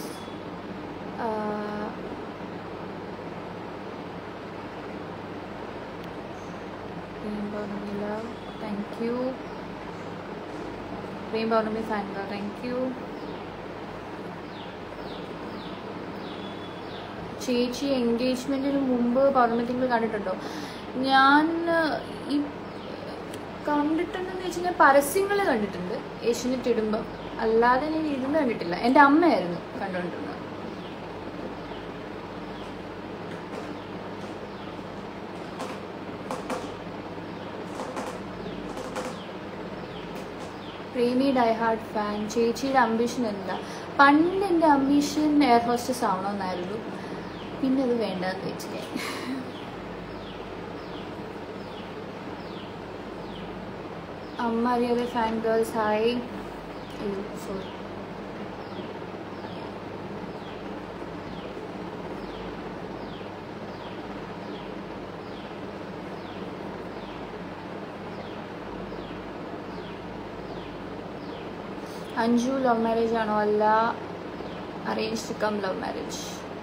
Thank you. Prem Pournami fan, thank you. ചേച്ചി എൻഗേജ്മെൻറ്റിന് മുമ്പ് പൗർണമി തിങ്കൾ കണ്ടിട്ടുണ്ടോ? ഞാൻ ഈ കണ്ടിട്ടുണ്ടെന്ന് വെച്ച് കഴിഞ്ഞാൽ പരസ്യങ്ങൾ കണ്ടിട്ടുണ്ട് ഏഷ്യനെറ്റ് ഇടുമ്പോൾ, അല്ലാതെ ഞാൻ ഇരുന്ന് കണ്ടിട്ടില്ല. എൻ്റെ അമ്മയായിരുന്നു കണ്ടുകൊണ്ടിരുന്നത്. Premi die hard fan. ചേച്ചിയുടെ അംബിഷൻ എന്താ? പണ്ട് എൻ്റെ അംബിഷൻ എയർ ഹോസ്റ്റസ് ആവണമെന്നായിരുന്നു, പിന്നെ അത് വേണ്ടെന്ന് വെച്ചിട്ട്. അമ്മ അറിയാതെ ഫാൻ ഗേൾസ്, ഹായ്. അയ്യോ സോറി. അഞ്ജു ലവ് മാരേജ് ആണോ? അല്ല, arranged cum love marriage.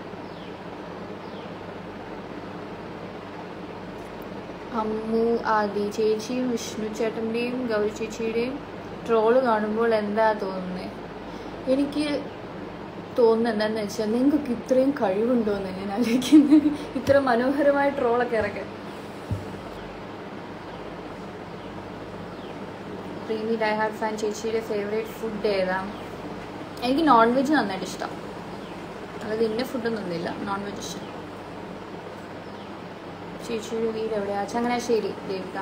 Ammu Adi. ചേച്ചിയും വിഷ്ണു ചേട്ടൻ്റെയും ഗൗരി ചേച്ചിയുടെയും ട്രോള് കാണുമ്പോൾ എന്താ തോന്നുന്നത്? എനിക്ക് തോന്നുന്നത് എന്താണെന്ന് വെച്ചാൽ നിങ്ങൾക്കൊക്കെ ഇത്രയും കഴിവുണ്ടോ എന്ന് ഞാൻ ആലോചിക്കുന്നത്. ഇത്ര മനോഹരമായ ട്രോളൊക്കെ ഇറക്കാൻ. Premi die hard fan. ചേച്ചിയുടെ ഫേവറേറ്റ് ഫുഡ് ഏതാ? എനിക്ക് നോൺ വെജ് നന്നായിട്ട് ഇഷ്ടം, അതായത് ഇന്ന ഫുഡൊന്നുമില്ല, നോൺ വെജ് ഇഷ്ടം. ചേച്ചിയുടെ വീട് എവിടെയാ? ചങ്ങനാശ്ശേരി, ദേവിക.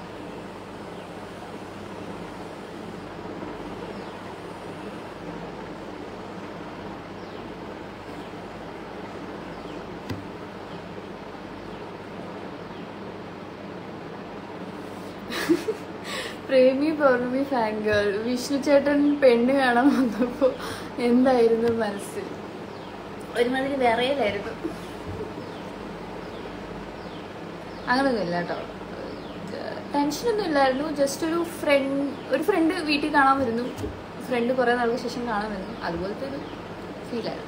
Premi Pournami fan girl. വിഷ്ണു ചേട്ടൻ പെണ്ണ് കാണാൻ വന്നപ്പോൾ എന്തായിരുന്നു മനസ്സിൽ? ഒരുമാതിരി വിറയലായിരുന്നു. അങ്ങനൊന്നുമില്ല കേട്ടോ, ടെൻഷനൊന്നും ഇല്ലായിരുന്നു. ജസ്റ്റ് ഒരു ഫ്രണ്ട് ഒരു ഫ്രണ്ട് വീട്ടിൽ കാണാൻ വരുന്നു, ഫ്രണ്ട് കുറേ നാൾക്ക് ശേഷം കാണാൻ വരുന്നു, അതുപോലത്തെ ഒരു ഫീലായിരുന്നു.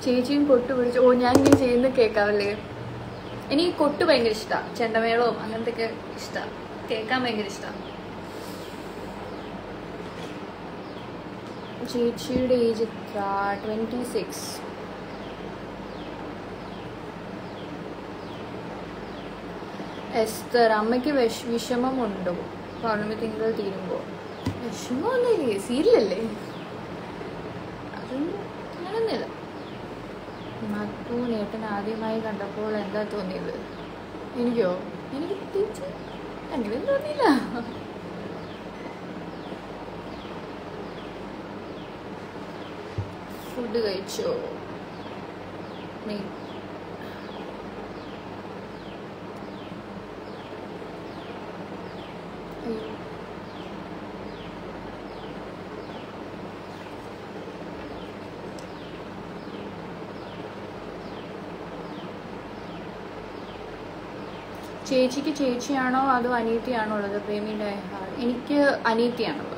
ചേച്ചിയും കൊട്ട് പിടിച്ചു. ഓ ഞാൻ ഇങ്ങനെ ചെയ്യുന്ന കേൾക്കാവല്ലേ. എനിക്ക് കൊട്ട് ഭയങ്കര ഇഷ്ടമാണ്, ചെണ്ടമേളവും അങ്ങനത്തെ ഒക്കെ ഇഷ്ടമാണ്, കേൾക്കാൻ ഭയങ്കര ഇഷ്ടമാണ്. ചേച്ചിയുടെ ഏജ് എത്ര? Twenty six. എസ്തർ, അമ്മയ്ക്ക് വിഷ വിഷമമുണ്ടോ പൗർണമി തിങ്കൾ തീരുമ്പോൾ? വിഷമമൊന്നുമില്ലേ, സീരിയലല്ലേ, അതൊന്നും അങ്ങനൊന്നുമില്ല. മറ്റു നേട്ടൻ ആദ്യമായി കണ്ടപ്പോൾ എന്താ തോന്നിയത്? എനിക്കോ? എനിക്ക് പ്രത്യേകിച്ച് അങ്ങനെയൊന്നും തോന്നിയില്ല. ഫുഡ് കഴിച്ചോ? നീ ചേച്ചിക്ക് ചേച്ചിയാണോ അതോ അനീതിയാണോ ഉള്ളത്? Premi die hard. എനിക്ക് അനീതിയാണുള്ളത്.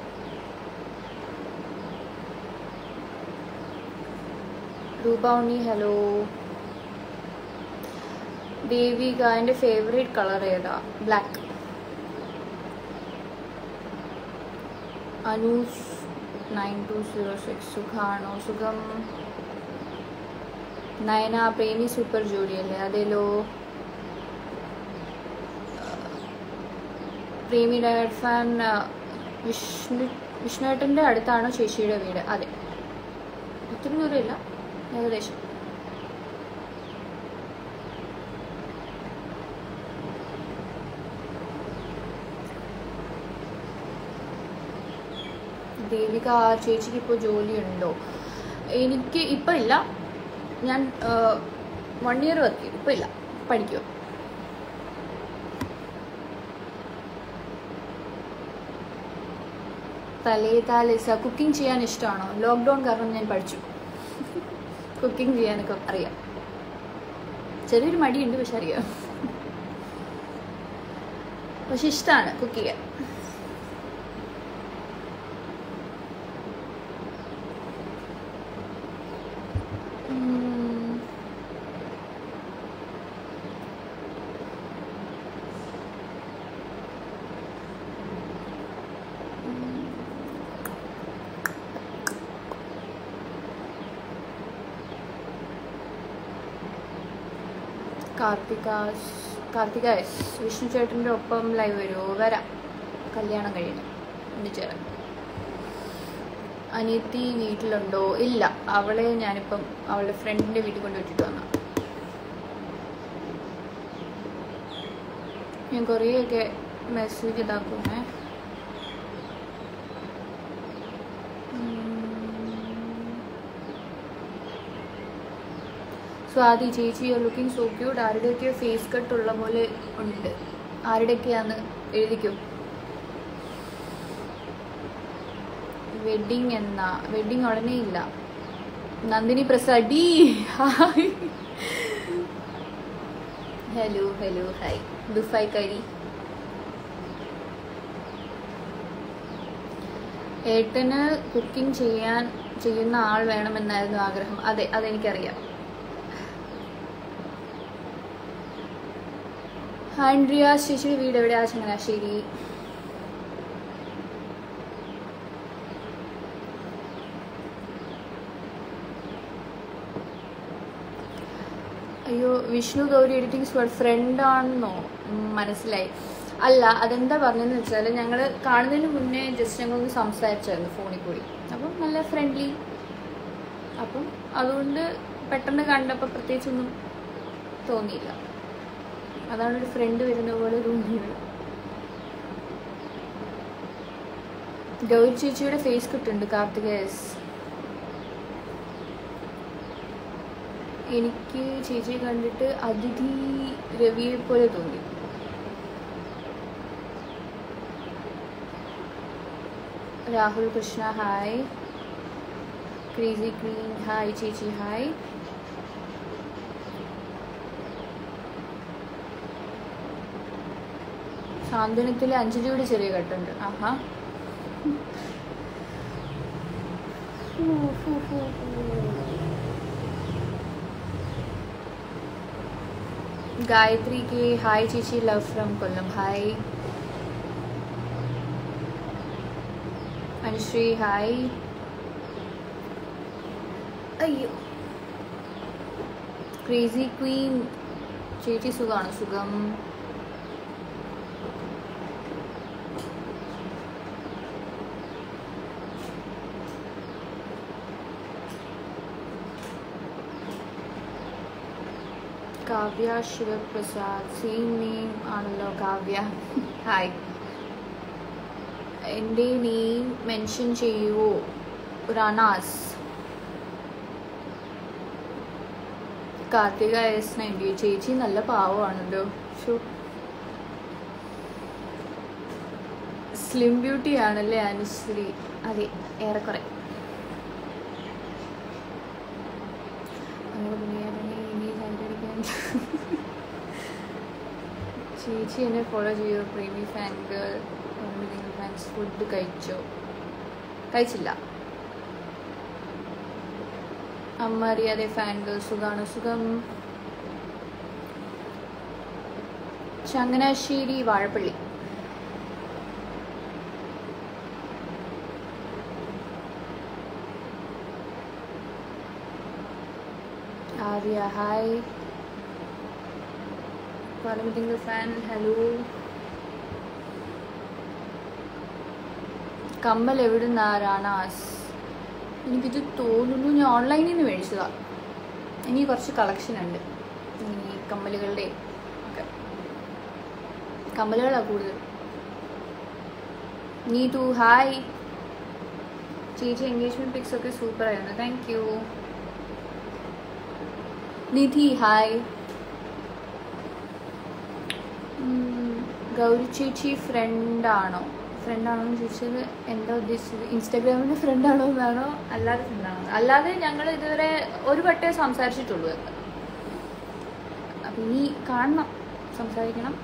രൂപ ഉണ്ണി ഹലോ. ദേവിക, എൻ്റെ ഫേവറേറ്റ് കളർ ഏതാ? Black. Anoos nine two zero six. സുഖാണോ? സുഖം. നയന, പ്രേമി സൂപ്പർ ജോഡിയല്ലേ? അതേലോ. Premi diet fan. വിഷ്ണു വിഷ്ണുവേട്ടൻ്റെ അടുത്താണോ ചേച്ചിയുടെ വീട്? അതെ, ഒത്തിരി ദൂരമില്ല, ഏകദേശം. ദേവിക, ചേച്ചിക്ക് ഇപ്പോൾ ജോലിയുണ്ടോ? എനിക്ക് ഇപ്പം ഇല്ല, ഞാൻ വൺ ഇയർ വർക്ക് ചെയ്തു, ഇപ്പം ഇല്ല, പഠിക്കുക. തലേതാലിസ, കുക്കിംഗ് ചെയ്യാൻ ഇഷ്ടമാണോ? ലോക്ക്ഡൗൺ കാരണം ഞാൻ പഠിച്ചു, കുക്കിംഗ് ചെയ്യാനൊക്കെ അറിയാം. ചെറിയൊരു മടിയുണ്ട്, പക്ഷെ അറിയാം, പക്ഷെ ഇഷ്ടമാണ് കുക്ക് ചെയ്യാൻ. കാർത്തികാസ് കാർത്തികാസ് വിഷ്ണു ചേട്ടൻ്റെ ഒപ്പം ലൈവ് വരുമോ? വരാം, കല്യാണം കഴിഞ്ഞു ഒന്നിച്ചേരാം. അനിയത്തി വീട്ടിലുണ്ടോ? ഇല്ല, അവളെ ഞാനിപ്പം അവളുടെ ഫ്രണ്ടിൻ്റെ വീട്ടിൽ കൊണ്ട് വിട്ടിട്ട് വന്ന. ഞാൻ കുറേയൊക്കെ മെസ്സേജ് ഇതാക്കുമേ. സ്വാതി, ചേച്ചി യു ലുക്കിംഗ് സോ ക്യൂട്ട്. ആരുടെയൊക്കെ ഫേസ് കട്ട് ഉള്ള പോലെ ഉണ്ട്, ആരുടെയൊക്കെയാന്ന് എഴുതിക്കും. വെഡിങ് എന്നാ? വെഡിങ് ഉടനെ ഇല്ല. Nandini Prasad D hi. Hello hello hi. ദുഫായ് കരി. ഏട്ടന് കുക്കിംഗ് ചെയ്യാൻ ചെയ്യുന്ന ആൾ വേണമെന്നായിരുന്നു ആഗ്രഹം. അതെ, അതെനിക്കറിയാം. ആൻഡ്രിയ, ചേച്ചിയുടെ വീട് എവിടെയാ? ചങ്ങനാശ്ശേരി. അയ്യോ, വിഷ്ണു ഗൗരി എഡിറ്റിംഗ് സ്ക്വാഡ് ഫ്രണ്ടാണെന്നോ? മനസ്സിലായി. അല്ല, അതെന്താ പറഞ്ഞതെന്ന് വെച്ചാൽ ഞങ്ങൾ കാണുന്നതിന് മുന്നേ ജസ്റ്റ് ഞങ്ങളൊന്ന് സംസാരിച്ചായിരുന്നു ഫോണിൽ കൂടി, അപ്പം നല്ല ഫ്രണ്ട്ലി, അപ്പം അതുകൊണ്ട് പെട്ടെന്ന് കണ്ടപ്പോൾ പ്രത്യേകിച്ചൊന്നും തോന്നിയില്ല. അതാണ് ഒരു ഫ്രണ്ട് വരുന്ന പോലെ തോന്നിയത്. ഗൗരി ചേച്ചിയുടെ ഫേസ് കിട്ടുന്നുണ്ട്. കാർത്തികേയസ്, എനിക്ക് ചേച്ചിയെ കണ്ടിട്ട് അതിഥി രവിയെ പോലെ തോന്നി. Rahul Krishna hi. Crazy queen hi. ചേച്ചി ഹായ്. സാന്ത്വനത്തിലെ അഞ്ജലിയുടെ ചെറിയ കട്ടുണ്ട്. ആഹാ, गायत्री के हाय चीची love from Kollam hi Anushree hi അയ്യോ ക്രേസി ക്വീൻ ചേച്ചി സുഖമാണ് സുഖം കാവ്യ ശിവപ്രസാദ് സെയിം നെയിം ആണല്ലോ കാവ്യ ഹായ് എൻ്റെ നെയിം മെൻഷൻ ചെയ്യുമോ റാനാസ് കാർത്തിക എസ് നയൻറ്റി ചേച്ചി നല്ല പാവമാണല്ലോ ഷോ സ്ലിം ബ്യൂട്ടി ആണല്ലേ അനുശ്രീ അതെ ഏറെക്കുറെ ചേച്ചി എന്നെ ഫോളോ ചെയ്യോ Premi fan girl fans food കഴിച്ചോ കഴിച്ചില്ല അമ്മ അറിയാതെ ഫാൻ ഗേൾ സുഖാണ് സുഖം ചങ്ങനാശ്ശേരി വാഴപ്പള്ളി ആര്യ ഹായ് പാലമതിന്റെ ഫാൻ ഹലോ കമ്മൽ എവിടുന്ന റാണാസ് എനിക്കിത് തോന്നുന്നു ഞാൻ ഓൺലൈനിൽ നിന്ന് മേടിച്ചതാ ഇനി കുറച്ച് കളക്ഷൻ ഉണ്ട് ഈ കമ്മലുകളുടെ ഒക്കെ കമ്മലുകളാണ് കൂടുതൽ നീതു ഹായ് ചേച്ചി എൻഗേജ്മെന്റ് പിക്സ് ഒക്കെ സൂപ്പർ ആയിരുന്നു thank you Nidhi hi Gauri ചേച്ചി ഫ്രണ്ടാണോ ഫ്രണ്ടാണോ എന്ന് ചോദിച്ചത് എന്താ ഉദ്ദേശിച്ചത് ഇൻസ്റ്റാഗ്രാമിൻ്റെ ഫ്രണ്ടാണോ എന്നാണോ അല്ലാതെ ഫ്രണ്ടാണോ അല്ലാതെ ഞങ്ങൾ ഇതുവരെ ഒരു വട്ടേ സംസാരിച്ചിട്ടുള്ളൂ അപ്പം ഇനി കാണണം സംസാരിക്കണം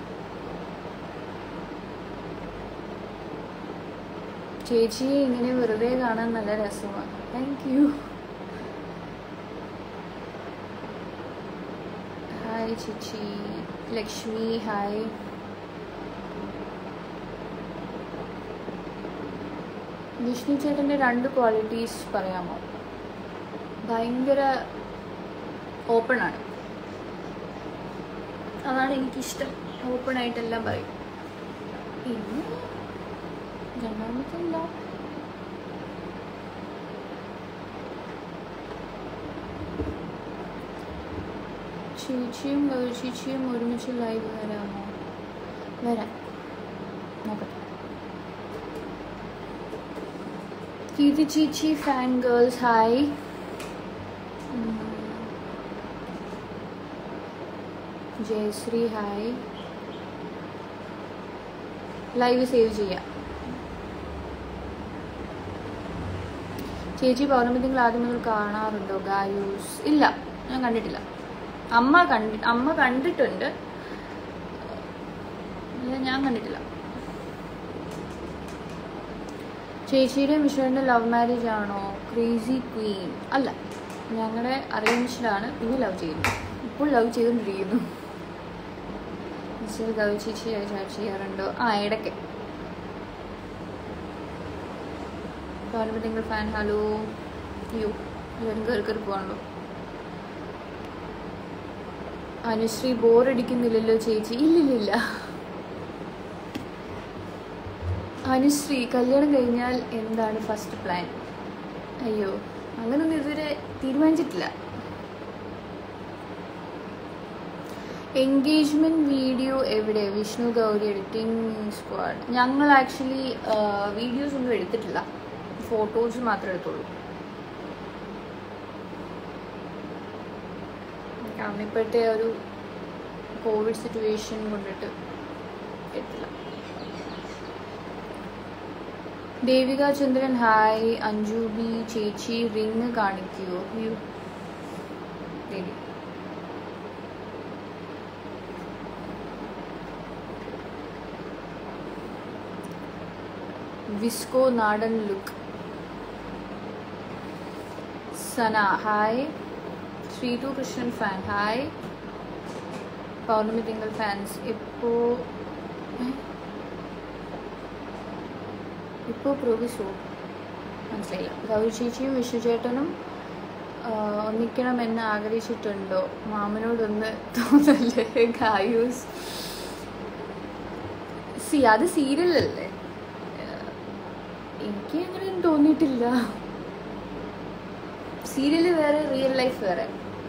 ചേച്ചിയെ ഇങ്ങനെ വെറുതെ കാണാൻ നല്ല രസമാണ് താങ്ക് യു ഹായ് ചേച്ചി ലക്ഷ്മി ഹായ് വിഷ്ണു ചേട്ടൻ്റെ രണ്ട് ക്വാളിറ്റീസ് പറയാമോ ഭയങ്കര ഓപ്പണാണ് അതാണ് എനിക്കിഷ്ടം ഓപ്പണായിട്ടെല്ലാം പറയും പിന്നെ രണ്ടാമത്തെ എന്താ ചേച്ചിയും ഗൗരി ചേച്ചിയും ഒരുമിച്ച് ലൈവ് വരാമോ വരാം നോക്കട്ടെ കീർത്തി ചേച്ചി fan girls hi Jayashree hi live save ചെയ്യാം ചേച്ചി പൗർണമി തിങ്കൾ ആദ്യം മുതൽ കാണാറുണ്ടോ ഗായൂസ് ഇല്ല ഞാൻ കണ്ടിട്ടില്ല അമ്മ കണ്ടി അമ്മ കണ്ടിട്ടുണ്ട് ഞാൻ കണ്ടിട്ടില്ല ചേച്ചിയുടെ മിഷോന്റെ ലവ് മാരേജ് ആണോ ക്രേസി ക്വീൻ അല്ല ഞങ്ങളുടെ അറേഞ്ച്ഡാണ് ഇനി ലവ് ചെയ്യുന്നു ഇപ്പോൾ ലവ് ചെയ്തുകൊണ്ടിരിക്കുന്നു മിസ്റ്റർ ഗൗരി ചേച്ചി ചാറ്റ് ചെയ്യാറുണ്ടോ ആ ഇടയ്ക്ക് പൗർണമി തിങ്കൾ ഫാൻ ഹലോ യു എല്ലാവരും കയറി കയറി പോകാണല്ലോ അനുശ്രീ ബോറടിക്കുന്നില്ലല്ലോ ചേച്ചി ഇല്ലില്ല അനുശ്രീ കല്യാണം കഴിഞ്ഞാൽ എന്താണ് ഫസ്റ്റ് പ്ലാൻ അയ്യോ അങ്ങനൊന്നും ഇതുവരെ തീരുമാനിച്ചിട്ടില്ല എൻഗേജ്മെന്റ് വീഡിയോ എവിടെ വിഷ്ണു ഗൗരി എഡിറ്റിംഗ് സ്ക്വാഡ് ഞങ്ങൾ ആക്ച്വലി വീഡിയോസ് ഒന്നും എടുത്തിട്ടില്ല ഫോട്ടോസ് മാത്രമേ എടുത്തുള്ളൂ കാരണം ഇപ്പോഴത്തെ ഒരു കോവിഡ് സിറ്റുവേഷൻ കൊണ്ടിട്ട് എടുത്തില്ല ദേവിക ചന്ദ്രൻ ഹായ് അഞ്ജു ബി ചേച്ചി റിങ് കാണിക്കുമോ യു ദേവി വിസ്കോ നാടൻ look Sana hi Srithu Krishnan fan hi Pournami Thinkal fans ഇപ്പോൾ ഇപ്പോൾ പ്രോഗ് ഷോ മനസ്സിലായില്ല. ഗൗരി ചേച്ചിയും വിഷു ചേട്ടനും ഒന്നിക്കണമെന്ന് ആഗ്രഹിച്ചിട്ടുണ്ടോ? മാമനോടൊന്ന് തോന്നല്ലേ ഗായൂസ്. സി അത് സീരിയലല്ലേ, എനിക്ക് അങ്ങനെയൊന്നും തോന്നിയിട്ടില്ല. സീരിയല് വേറെ, റിയൽ ലൈഫ് വേറെ.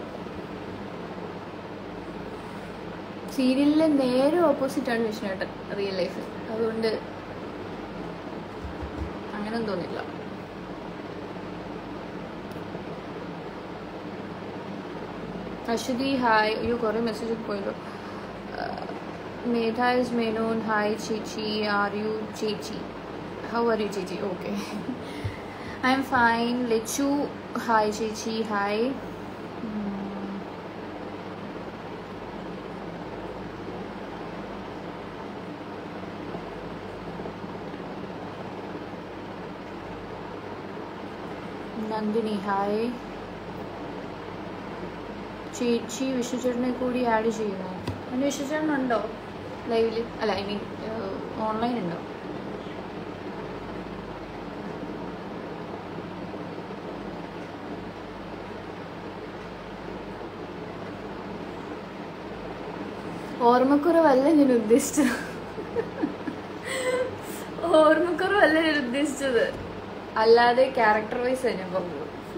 സീരിയലിലെ നേരെ ഓപ്പോസിറ്റാണ് വിഷ്ണുവേട്ടൻ റിയൽ ലൈഫ്, അതുകൊണ്ട് അങ്ങനെയൊന്നും തോന്നില്ല. അശ്വതി ഹായ്. അയ്യോ കുറേ മെസ്സേജ് പോയല്ലോ. മേധ ഇസ് മേനോൻ ഹായ് ചേച്ചി. ആർ യു ചേച്ചി? ഹൗ ആർ യു ചേച്ചി? Okay, I'm fine. Lachu hi ചേച്ചി. ഹായ്. നന്ദിനി ഹായ്. ചേച്ചി വിഷുചേട്ടനെ കൂടി ആഡ് ചെയ്യുമോ? എൻ്റെ വിഷുചേട്ടനുണ്ടോ ലൈവിൽ? അല്ല, ഐ മീൻ ഓൺലൈൻ ഉണ്ടോ? ഓർമ്മക്കുറവല്ല ഞാൻ ഉദ്ദേശിച്ചത്, ഓർമ്മക്കുറവല്ല ഞാൻ ഉദ്ദേശിച്ചത്, അല്ലാതെ ക്യാരക്ടർ വൈസ് ഞാൻ പറഞ്ഞത്.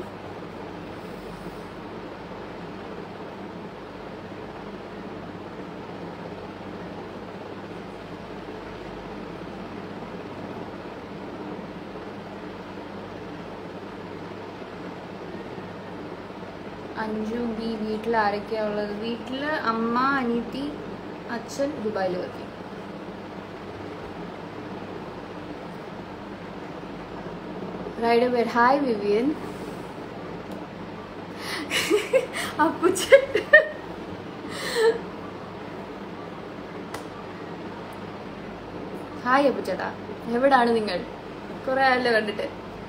അഞ്ജു ബി വീട്ടിൽ ആരൊക്കെയാണ് ഉള്ളത്? വീട്ടിൽ അമ്മ, അനിയത്തി, അച്ഛൻ ദുബായിൽ വർക്ക് ചെയ്യും. റൈഡ് പേര് ഹായ് വിവിയൻ. അപ്പുച്ചൻ ഹായ് അപ്പുച്ചേട്ടാ, എവിടാണ് നിങ്ങൾ? കുറെ ആയല്ലോ കണ്ടിട്ട്.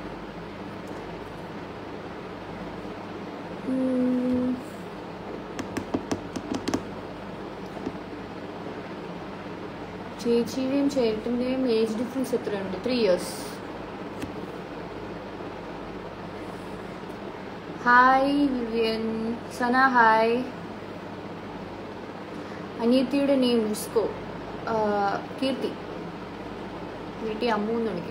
ചേച്ചിയുടെയും ചേട്ടൻ്റെയും ഏജ് ഡിഫറൻസ് എത്രയുണ്ട്? Three years. Hi Vivian. Sana hi. അനിയത്തിയുടെ നെയിം വിസ്കോ. കീർത്തി. വീട്ടിൽ അമ്മു എന്ന് വിളിക്കും.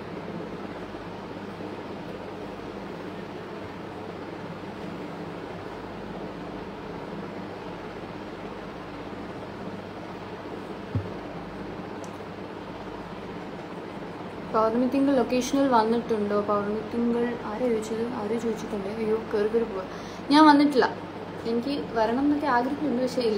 പൗർണമി തിങ്കൾ ലൊക്കേഷനിൽ വന്നിട്ടുണ്ടോ? പൗർണമി തിങ്കൾ ആരാ ചോദിച്ചത്? ആരും ചോദിച്ചിട്ടുണ്ട്. അയ്യോ കയറി കയറി പോവാ. ഞാൻ വന്നിട്ടില്ല. എനിക്ക് വരണം എന്നൊക്കെ ആഗ്രഹമുണ്ട്, പക്ഷേ ഇല്ല.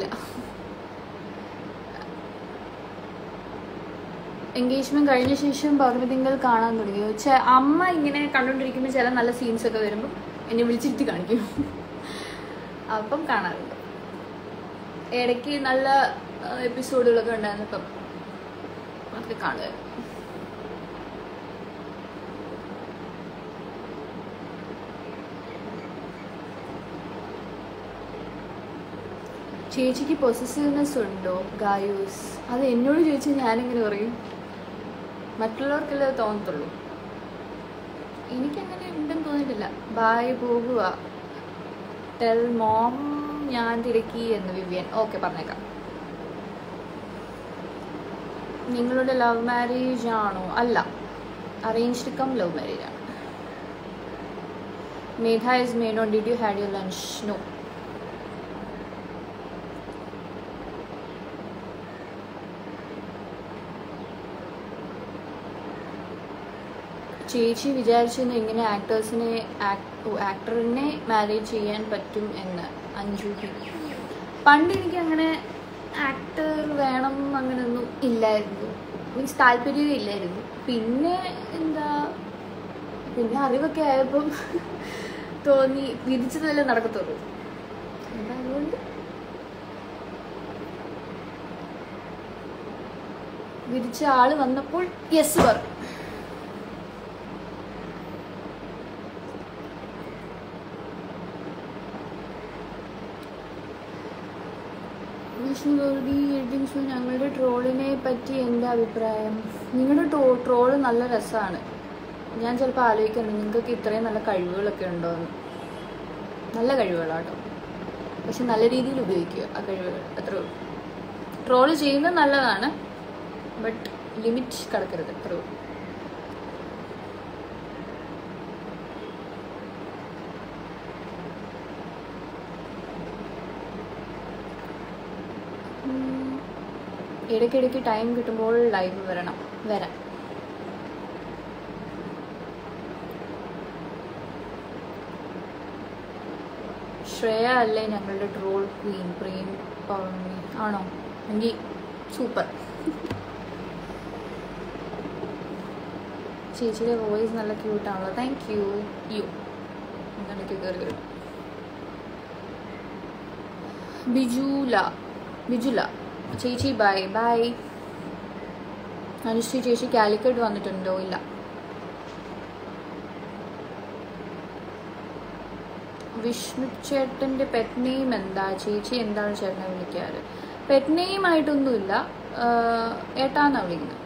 എൻഗേജ്മെന്റ് കഴിഞ്ഞ ശേഷം പൗർണമി തിങ്കൾ കാണാൻ തുടങ്ങി. വെച്ചാൽ അമ്മ ഇങ്ങനെ കണ്ടുകൊണ്ടിരിക്കുമ്പോൾ ചില നല്ല സീൻസ് ഒക്കെ വരുമ്പോൾ എന്നെ വിളിച്ചിരുത്തി കാണിക്കും, അപ്പം കാണാറുണ്ട്. ഇടയ്ക്ക് നല്ല എപ്പിസോഡുകളൊക്കെ ഉണ്ടായിരുന്നപ്പം അതൊക്കെ കാണുമായിരുന്നു. ചേച്ചിക്ക് പൊസസീവ്നെസ് ഉണ്ടോ ഗായൂസ്? അത് എന്നോട് ചോദിച്ചാൽ ഞാനിങ്ങനെ പറയും, മറ്റുള്ളവർക്കല്ലേ അത് തോന്നത്തുള്ളൂ. എനിക്കങ്ങനെ ഉണ്ടെന്ന് തോന്നിയിട്ടില്ല. ബായ് പോകുക. ടെൽ മോം ഞാൻ തിരക്കി എന്ന് വിവിയൻ. ഓക്കെ പറഞ്ഞേക്കാം. നിങ്ങളുടെ ലവ് മാരേജ് ആണോ? അല്ല, അറേഞ്ച്ഡ് കം ലവ് മാരേജ് ആണ്. Medha is Menon. Did you had your lunch? No. ചേച്ചി വിചാരിച്ചിരുന്നു ഇങ്ങനെ ആക്ടേഴ്സിനെ ആക്ടറിനെ മാരേജ് ചെയ്യാൻ പറ്റും എന്ന്. അഞ്ജു പണ്ട് എനിക്ക് അങ്ങനെ ആക്ടർ വേണം അങ്ങനെയൊന്നും ഇല്ലായിരുന്നു, മീൻസ് താല്പര്യമേ ഇല്ലായിരുന്നു. പിന്നെ എന്താ, പിന്നെ അറിവൊക്കെ ആയപ്പം തോന്നി വിധിച്ചതല്ലേ നടക്കത്തുള്ളൂ. അതുകൊണ്ട് വിധിച്ച ആള് വന്നപ്പോൾ യെസ് പറഞ്ഞു. വിഷ്ണു ഗൗരി എഡിറ്റിംഗ്സ് ഞങ്ങളുടെ ട്രോളിനെ പറ്റി എൻ്റെ അഭിപ്രായം, നിങ്ങളുടെ ട്രോ ട്രോള് നല്ല രസമാണ്. ഞാൻ ചിലപ്പോൾ ആലോചിക്കുന്നുണ്ട് നിങ്ങൾക്ക് ഇത്രയും നല്ല കഴിവുകളൊക്കെ ഉണ്ടോയെന്ന്. നല്ല കഴിവുകളാട്ടോ, പക്ഷെ നല്ല രീതിയിൽ ഉപയോഗിക്കുക ആ കഴിവുകൾ. അത്ര ട്രോള് ചെയ്യുന്നത് നല്ലതാണ്, ബട്ട് ലിമിറ്റ് കടക്കരുത്. അത്ര ഇടയ്ക്കിടയ്ക്ക് ടൈം കിട്ടുമ്പോൾ ലൈവ് വരണം വരാം. ശ്രേയ അല്ലേ ഞങ്ങളുടെ ട്രോൾ ക്വീൻ? പ്രേം പൗർണമി ആണോ? എങ്കിൽ സൂപ്പർ. ചേച്ചിയുടെ വോയിസ് നല്ല ക്യൂട്ടാണല്ലോ. Thank you. യു എന്താണ് കയറി വരും. ബിജുല ബിജുല ചേച്ചി ബൈ ബൈ. അനുശ്രീ ചേച്ചി കാലിക്കറ്റ് വന്നിട്ടുണ്ടോ? ഇല്ല. വിഷ്ണു ചേട്ടൻ്റെ പെറ്റ് നെയിം എന്താ? ചേച്ചി എന്താണ് ചേട്ടനെ വിളിക്കാറ്? പെറ്റ് നെയിം ആയിട്ടൊന്നുമില്ല, ഏട്ടാന്നാണ് വിളിക്കുന്നത്.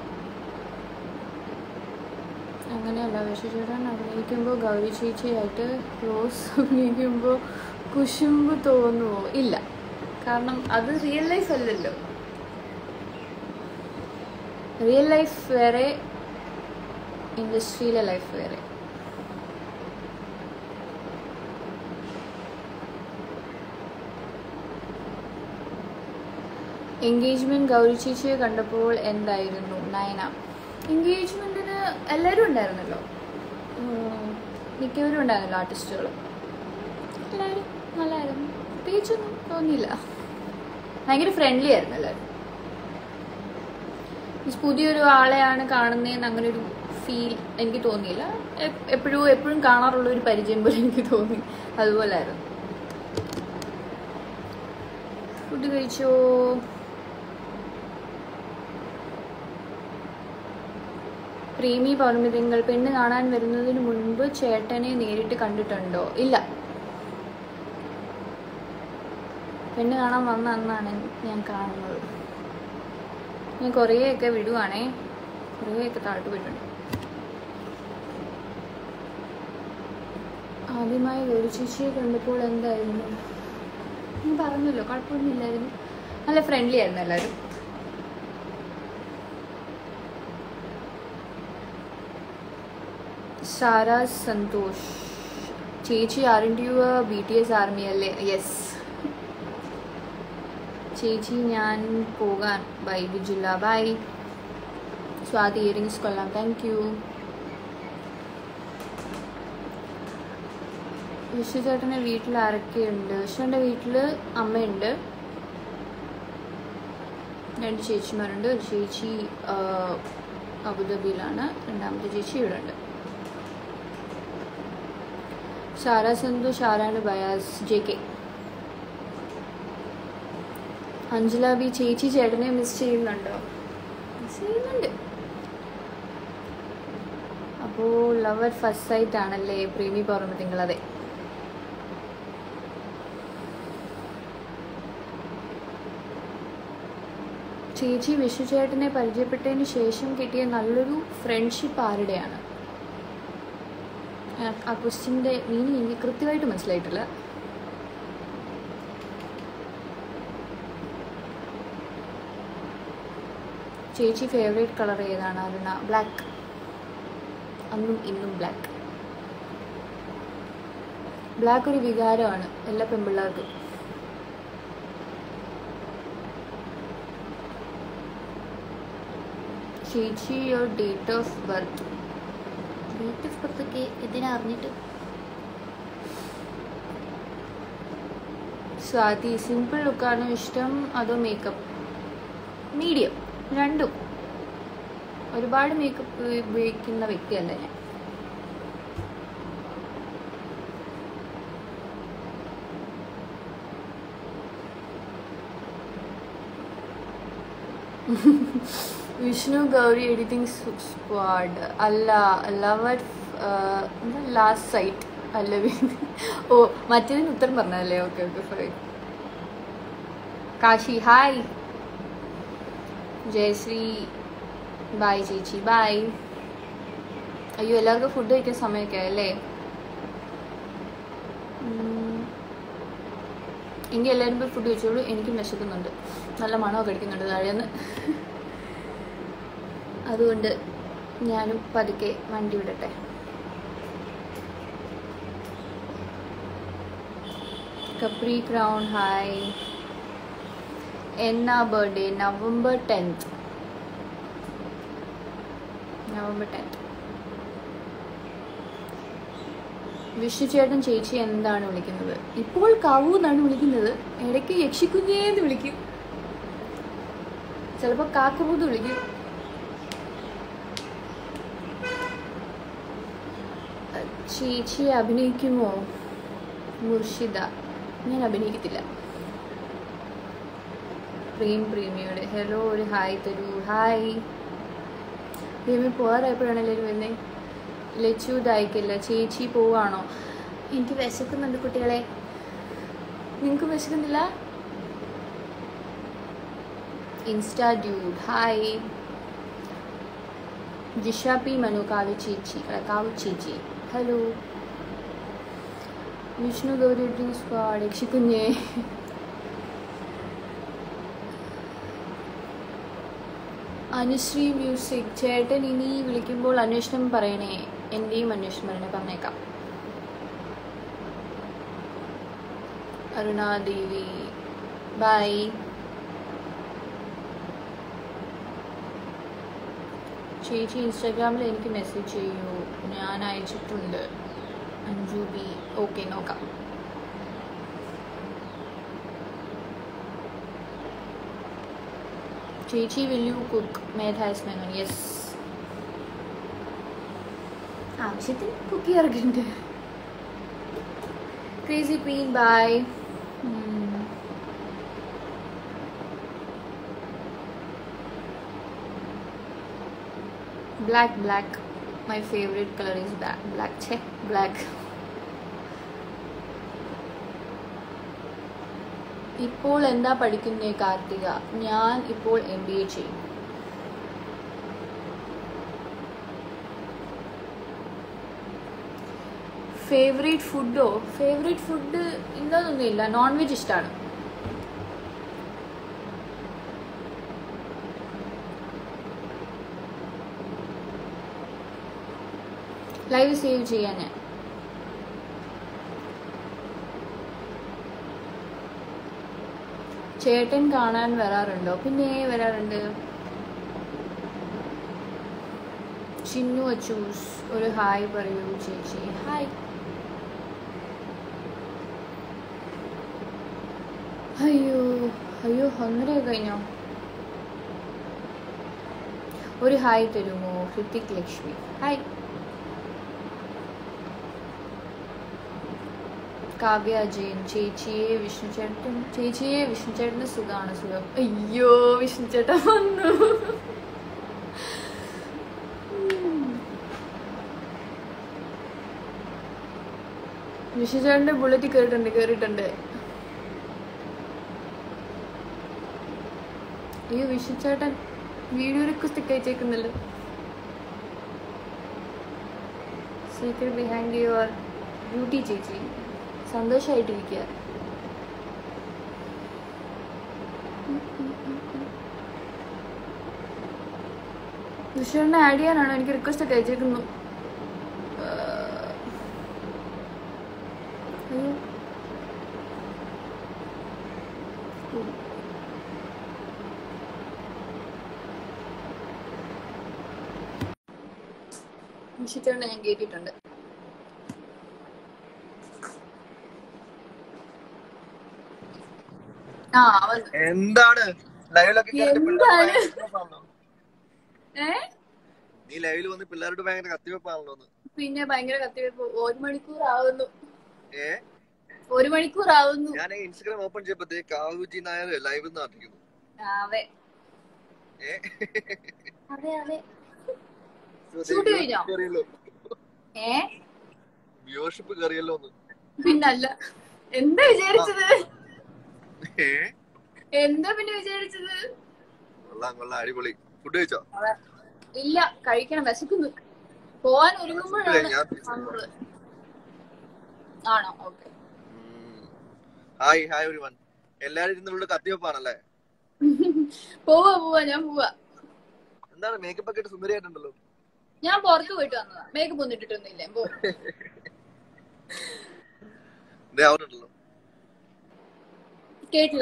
അങ്ങനെയല്ല. വിഷ്ണു ചേട്ടൻ അഭിനയിക്കുമ്പോൾ ഗൗരി ചേച്ചിയായിട്ട് റോസ് അഭിനയിക്കുമ്പോൾ കുശുമ്പ് തോന്നുമോ? ഇല്ല, കാരണം അത് റിയൽ ലൈഫ് അല്ലല്ലോ. റിയൽ ലൈഫ് വേറെ, ഇൻഡസ്ട്രിയിലെ ലൈഫ് വേറെ. എൻഗേജ്മെന്റ് ഗൗരി ചേച്ചിയെ കണ്ടപ്പോൾ എന്തായിരുന്നു? നയന എൻഗേജ്മെന്റിന് എല്ലാവരും ഉണ്ടായിരുന്നല്ലോ, മിക്കവരും ഉണ്ടായിരുന്നല്ലോ ആർട്ടിസ്റ്റുകൾ. എല്ലാവരും നല്ലതായിരുന്നു, പ്രത്യേകിച്ചൊന്നും തോന്നിയില്ല. ഭയങ്കര ഫ്രണ്ട്ലി ആയിരുന്നു എല്ലാവരും. പുതിയൊരു ആളെയാണ് കാണുന്നതെന്ന് അങ്ങനെ ഒരു ഫീൽ എനിക്ക് തോന്നിയില്ല. എപ്പോഴും എപ്പോഴും കാണാറുള്ള ഒരു പരിചയം പോലെ എനിക്ക് തോന്നി. അതുപോലെ ആയിരുന്നു. ഫുഡ് കഴിച്ചോ? പ്രേമി പൗർണമി തിങ്കൾ പെണ്ണ് കാണാൻ വരുന്നതിന് മുൻപ് ചേട്ടനെ നേരിട്ട് കണ്ടിട്ടുണ്ടോ? ഇല്ല. പെണ്ണ് കാണാൻ വന്ന അന്നാണ് ഞാൻ കാണുന്നത്. ഞാൻ കുറേയൊക്കെ വിടുവാണേ, കുറേയൊക്കെ താഴ്ത്തു പോയിട്ടുണ്ട്. ആദ്യമായി ഗൗരി ചേച്ചിയെ കണ്ടപ്പോൾ എന്തായിരുന്നു? ഞാൻ പറഞ്ഞല്ലോ, കുഴപ്പമൊന്നുമില്ലായിരുന്നു. നല്ല ഫ്രണ്ട്ലി ആയിരുന്നു എല്ലാവരും. സാര സന്തോഷ് ചേച്ചി ആറിൻ്റെ you B T S army അല്ലേ? യെസ് ചേച്ചി ഞാൻ പോകാൻ. Bye Bijula bye. Swathi earrings കൊള്ളാം, താങ്ക് യു. വിഷു ചേട്ടൻ്റെ വീട്ടിൽ ആരൊക്കെയുണ്ട്? വിഷുവിൻ്റെ വീട്ടിൽ അമ്മയുണ്ട്, രണ്ട് ചേച്ചിമാരുണ്ട്. ഒരു ചേച്ചി അബുദാബിയിലാണ്, രണ്ടാമത്തെ ചേച്ചി ഇവിടെ ഉണ്ട്. ഷാര സന്ധു ഷാരാണ് ബയാസ് ജെ കെ. അഞ്ജല ബി ചേച്ചി ചേട്ടനെ മിസ് ചെയ്യുന്നുണ്ടോ? മിസ് ചെയ്യുന്നുണ്ട്. അപ്പോൾ ലവ് അറ്റ് ഫസ്റ്റ് സൈറ്റ് ആണല്ലേ പ്രേമി പൗർണമി തിങ്കൾ? അതെ. ചേച്ചി വിഷു ചേട്ടനെ പരിചയപ്പെട്ടതിന് ശേഷം കിട്ടിയ നല്ലൊരു ഫ്രണ്ട്ഷിപ്പ് ആരുടെയാണ്? ആ ക്വസ്റ്റ്യൻ്റെ മീനിങ് എനിക്ക് കൃത്യമായിട്ട് മനസ്സിലായിട്ടില്ല. ചേച്ചി ഫേവറേറ്റ് കളർ ഏതാണ്? അരുണ ബ്ലാക്ക്. അന്നും ഇന്നും ബ്ലാക്ക്. ബ്ലാക്ക് ഒരു വികാരമാണ് എല്ലാ പെൺപിള്ളേർക്കും. ചേച്ചി your date of birth? Date of birth ഒക്കെ എന്തിനാ അറിഞ്ഞിട്ട്? സ്വാതി സിമ്പിൾ ലുക്കാണോ ഇഷ്ടം അതോ മേക്കപ്പ്? മീഡിയം, രണ്ടും. ഒരുപാട് മേക്കപ്പ് ഉപയോഗിക്കുന്ന വ്യക്തിയല്ല ഞാൻ. വിഷ്ണു ഗൗരി എഡിറ്റിംഗ് സ്ക്വാഡ് അല്ല, ലവ് അറ്റ് എന്താ ലാസ്റ്റ് സൈറ്റ് അല്ല. ഓ മറ്റേതിന് ഉത്തരം പറഞ്ഞല്ലേ? Okay okay fine. Kashi hi. Jayashree bye ചേച്ചി ബായ്. അയ്യോ എല്ലാവർക്കും ഫുഡ് കഴിക്കാൻ സമയമൊക്കെ അല്ലേ? എങ്കിൽ എല്ലാവരും പോയി ഫുഡ് കഴിച്ചോളൂ. എനിക്കും വിശക്കുന്നുണ്ട്, നല്ല മണമൊക്കെ കഴിക്കുന്നുണ്ട് താഴേന്ന്. അതുകൊണ്ട് ഞാനും പതുക്കെ വണ്ടി വിടട്ടെ. Capri crown hi. എന്നാ birthday? November tenth. November tenth. Vishu ചേട്ടൻ ചേച്ചി എന്താണ് വിളിക്കുന്നത്? ഇപ്പോൾ കാവു എന്നാണ് വിളിക്കുന്നത്. ഇടയ്ക്ക് യക്ഷിക്കുഞ്ഞേന്ന് വിളിക്കും, ചിലപ്പോൾ കാക്കപൂത്ത് വിളിക്കും. ചേച്ചി അഭിനയിക്കുമോ? മുർഷിദ ഞാൻ അഭിനയിക്കത്തില്ല. പ്രേം പ്രേമിയോട് ഹലോ ഒരു ഹായ് തരൂ. ഹായ് പ്രേമി. പോകാറായപ്പോഴാണ് എല്ലാവരും വരുന്നത്. ലച്ചു ഇതായിക്കില്ല. ചേച്ചി പോവാണോ? എനിക്ക് വിശക്കുന്നുണ്ട് കുട്ടികളെ. നിങ്ങൾക്ക് വിശക്കുന്നില്ല? Insta dude hi. Jisha P Manu Kavu ചേച്ചി കാവു ചേച്ചി ഹലോ. വിഷ്ണു ഗൗരി സ്ക്വാഡ് യക്ഷിക്കുഞ്ഞേ. അനുശ്രീ മ്യൂസിക് ചേട്ടൻ ഇനി വിളിക്കുമ്പോൾ അന്വേഷണം പറയണേ. എൻ്റെയും അന്വേഷണം പറയണേ, പറഞ്ഞേക്കാം. അരുണാദേവി ബൈ. ചേച്ചി ഇൻസ്റ്റാഗ്രാമിൽ എനിക്ക് മെസ്സേജ് ചെയ്യൂ, ഞാൻ അയച്ചിട്ടുണ്ട്. അഞ്ജു ബി ഓക്കെ നോക്കാം. ചേച്ചി will you cook? Medhas Menon yes. ആവശ്യത്തിന് കുക്ക് ചെയ്യാറുണ്ട്. Crazy queen bye. Black black my favourite colour is black. ഛേ ബ്ലാക്ക്. ഇപ്പോൾ എന്താ പഠിക്കുന്നേ കാർത്തിക? ഞാൻ ഇപ്പോൾ എം ബി എ ചെയ്യും. ഫേവറേറ്റ് ഫുഡോ? ഫേവറേറ്റ് ഫുഡ് ഇന്നതൊന്നുമില്ല, നോൺ വെജ് ഇഷ്ടമാണ്. ലൈവ് സേവ് ചെയ്യാൻ ഞാൻ. ചേട്ടൻ കാണാൻ വരാറുണ്ടോ? പിന്നെ വരാറുണ്ട്. ചിന്നു അച്ചൂസ് ഒരു ഹായ് പറയൂ ചേച്ചി. ഹായ്. അയ്യോ അയ്യോ ഒന്നര കഴിഞ്ഞോ? ഒരു ഹായ് തരുമോ? ഹൃത്തിക് ലക്ഷ്മി ഹായ്. കാവ്യ ജെയിൻ ചേച്ചിയെ വിഷ്ണു ചേട്ടൻ ചേച്ചിയെ വിഷ്ണു ചേട്ടന് സുഖമാണ്. സുഖം. അയ്യോ വിഷ്ണു ചേട്ടൻ വന്നു. വിഷ്ണു ചേട്ടന്റെ ബുള്ളറ്റ് കയറിയിട്ടുണ്ട് കയറിയിട്ടുണ്ട് അയ്യോ വിഷ്ണു ചേട്ടൻ വീഡിയോ റിക്വസ്റ്റ് അയച്ചേക്കുന്നല്ലോ. സീക്രട്ട് ബിഹൈൻഡ് യുവർ ബ്യൂട്ടി ചേച്ചി. സന്തോഷമായിട്ടിരിക്കുക. വിഷുവിനെ ആഡ് ചെയ്യാനാണോ? എനിക്ക് റിക്വസ്റ്റ് ഒക്കെ അയച്ചേക്കുന്നു. അയ്യോ വിഷിച്ചോണ്ട് ഞാൻ കേട്ടിട്ടുണ്ട്. എന്താണ് എന്താണ് നീ ലൈവിൽ വന്ന് പിള്ളേരോട് ഭയങ്കര കത്തിവെപ്പാണല്ലോ? പിന്നെ ഭയങ്കര കത്തിവെപ്പ്. ഒരു മണിക്കൂർ ആവുന്നു. ഏ ഒരു മണിക്കൂർ ആവുന്നു. ഞാൻ ഇൻസ്റ്റാഗ്രാം ഓപ്പൺ ചെയ്യപ്പോ കാവുജി നായർ ലൈവ് നടത്തിക്കുന്നു. അതെ അതെ അതെ. ഷൂട്ട് കഴിഞ്ഞോ? ഏ വ്യൂവർഷിപ്പ് കയറിയല്ലോ. പിന്നല്ല എന്താ വിചാരിച്ചത്? എന്താ പിന്നെ വിചാരിച്ചത്? കൊള്ളാം കൊള്ളാം, അടിപൊളി. ഫുഡ് കഴിച്ചോ? ഇല്ല, കഴിക്കണം, വിശക്കുന്നു. പോവാൻ ഷൂട്ട് ഒരുങ്ങുമ്പോഴാണ് കഴിഞ്ഞ് ഞാൻ തിരിച്ചു പോവാ. നമ്മള്. ആണോ? ഓക്കെ. Hi hi everyone. എല്ലാരും ഇരുന്നുള്ള കത്തിവെപ്പാണല്ലേ? പോവാ പോവാ ഞാൻ പോവാ. എന്താണ് മേക്കപ്പ് ഒക്കെ ഇട്ട് സുന്ദരിയായിട്ടുണ്ടല്ലോ? ഞാൻ പുറത്ത് പോയിട്ട് വന്നതാ, മേക്കപ്പ് ഒന്നും ഇട്ടിട്ടൊന്നുമില്ല. പോ. ദേ അവരുണ്ടല്ലോ. കേട്ടില്ല.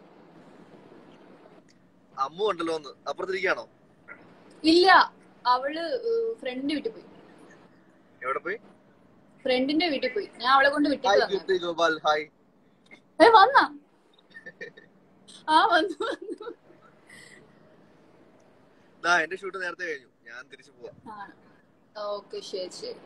അമ്മു ഉണ്ടല്ലോ ഒന്ന് അപ്പുറത്തിരിക്കാണോ? ഇല്ല, അവള് ഫ്രണ്ടിന്റെ വീട്ടിൽ പോയി. എവിടെ പോയി? ഫ്രണ്ടിന്റെ വീട്ടിൽ പോയി. ഞാൻ അവളെ കൊണ്ട് വിട്ടിട്ട് ഹായ് വന്നു. കീർത്തി ഗോപാൽ ഹായ്. ഏ വന്നാ? ആ വന്നു വന്നു. ദാ എന്റെ ഷൂട്ട് നേരത്തെ കഴിഞ്ഞു, ഞാൻ തിരിച്ചു പോവാ. ഓക്കെ ശരി ശരി.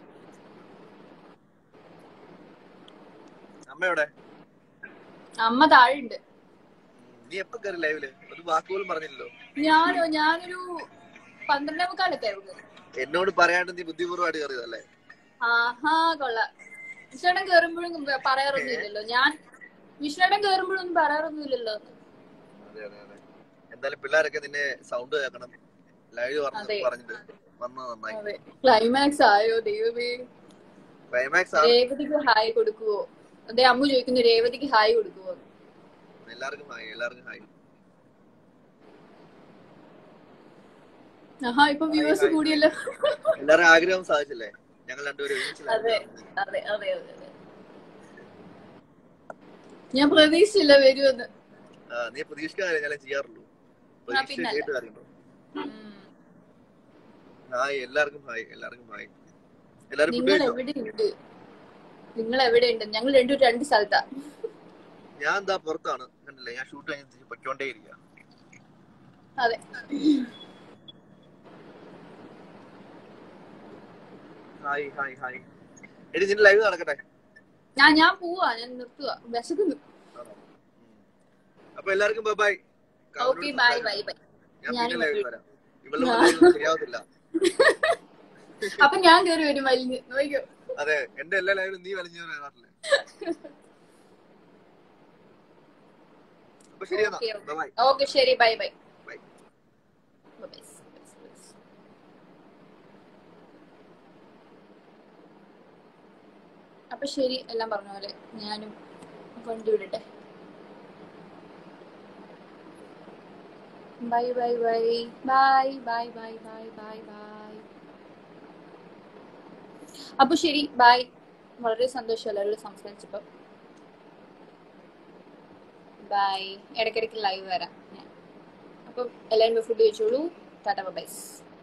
അമ്മ എവിടെ? അമ്മ താഴെയുണ്ട്. നീ എപ്പോ കയറി ലൈവില്? ഒരു വാക്കുപോലും പറഞ്ഞില്ലല്ലോ. ഞാനോ ഞാനൊരു പന്ത്രണ്ടേ മുക്കാലൊക്കെ ആയിരുന്നു. എന്നോട് പറയാണ്ട് നീ ബുദ്ധിപൂർവ്വമായിട്ട് കയറിയതല്ലേ? ആഹാ കൊള്ളാം. വിഷ്ണുടൻ കേറുമ്പോഴും പറയാറൊന്നും ഇല്ലല്ലോ. ഞാൻ വിഷ്ണുടൻ കേറുമ്പോഴൊന്നും പറയാറൊന്നുമില്ലല്ലോ. അതെ അതെ അതെ. എന്തായാലും പിള്ളേരൊക്കെ നിന്നെ സൗണ്ട് കേൾക്കണം. ലൈവ് പറഞ്ഞിട്ട് വന്നത് നന്നായി. ക്ലൈമാക്സ് ആയോ ദൈവമേ? ക്ലൈമാക്സ് രേവതിക്ക് ഹായ് കൊടുക്കുവോ? അതെ, അമ്മു ചോദിക്കുന്നു രേവതിക്ക് ഹായ് കൊടുക്കുവോ? എല്ലാവർക്കും ഹായ്, എല്ലാവർക്കും ഹായ്. ആഹാ ഇപ്പൊ വ്യൂവേഴ്സ് കൂടിയല്ലോ. എല്ലാരും ആഗ്രഹം സാധിച്ചില്ലേ? ഞങ്ങൾ രണ്ടുപേരും അതെ അതെ അതെ അതെ. ഞാൻ പ്രതീക്ഷിച്ചില്ല വരുമെന്ന്. നീ പ്രതീക്ഷിക്കാതെ ഞാൻ ചെയ്യാറുള്ളൂ. പ്രതീക്ഷ കേട്ട് കാര്യമുണ്ടോ? ഹായ് എല്ലാവർക്കും ഹായ്, എല്ലാവർക്കും ഹായ്. എല്ലാരും നിങ്ങൾ എവിടെയുണ്ട്? നിങ്ങൾ എവിടെയുണ്ട്? ഞങ്ങൾ രണ്ടും രണ്ട് സ്ഥലത്താ. ഞാൻ എന്താ പുറത്താണ്, കണ്ടില്ലേ? ഞാൻ ഷൂട്ട് കഴിഞ്ഞ് പൊയ്ക്കൊണ്ടേ ഇരിക്കുക. അതെ. Hi hi hi. എടി നിന്റെ ലൈവ് നടക്കട്ടെ. ഞാൻ ഞാൻ പോവാ, ഞാൻ നിർത്തുക, വിശക്കുന്നു. അപ്പൊ എല്ലാവർക്കും bye bye. Okay bye bye bye. ഞാൻ പിന്നെ ലൈവിൽ വരാം. ഇവളുടെ ശരിയാവത്തില്ല. അപ്പൊ ഞാൻ കയറി വരും വലിഞ്ഞ് നോക്കിക്കോ. അതെ, എന്റെ എല്ലാ ലൈവിലും നീ വലിഞ്ഞു വരാറില്ലേ? അപ്പൊ ശരി എന്നാ, ബൈ. ഓക്കെ ശരി, ബൈ ബൈ. ബൈ. അപ്പൊ ശരി, എല്ലാം പറഞ്ഞ പോലെ ഞാനും വണ്ടി വിടട്ടെ. Bye bye bye bye bye bye bye bye bye. അപ്പൊ ശരി, ബൈ. വളരെ സന്തോഷം എല്ലാവരോടും സംസാരിച്ചപ്പോ. ബൈ. ഇടയ്ക്കിടയ്ക്ക് ലൈവ് വരാം ഞാൻ. അപ്പം എല്ലാവരും ഫുഡ് കഴിച്ചോളൂ. Tata by.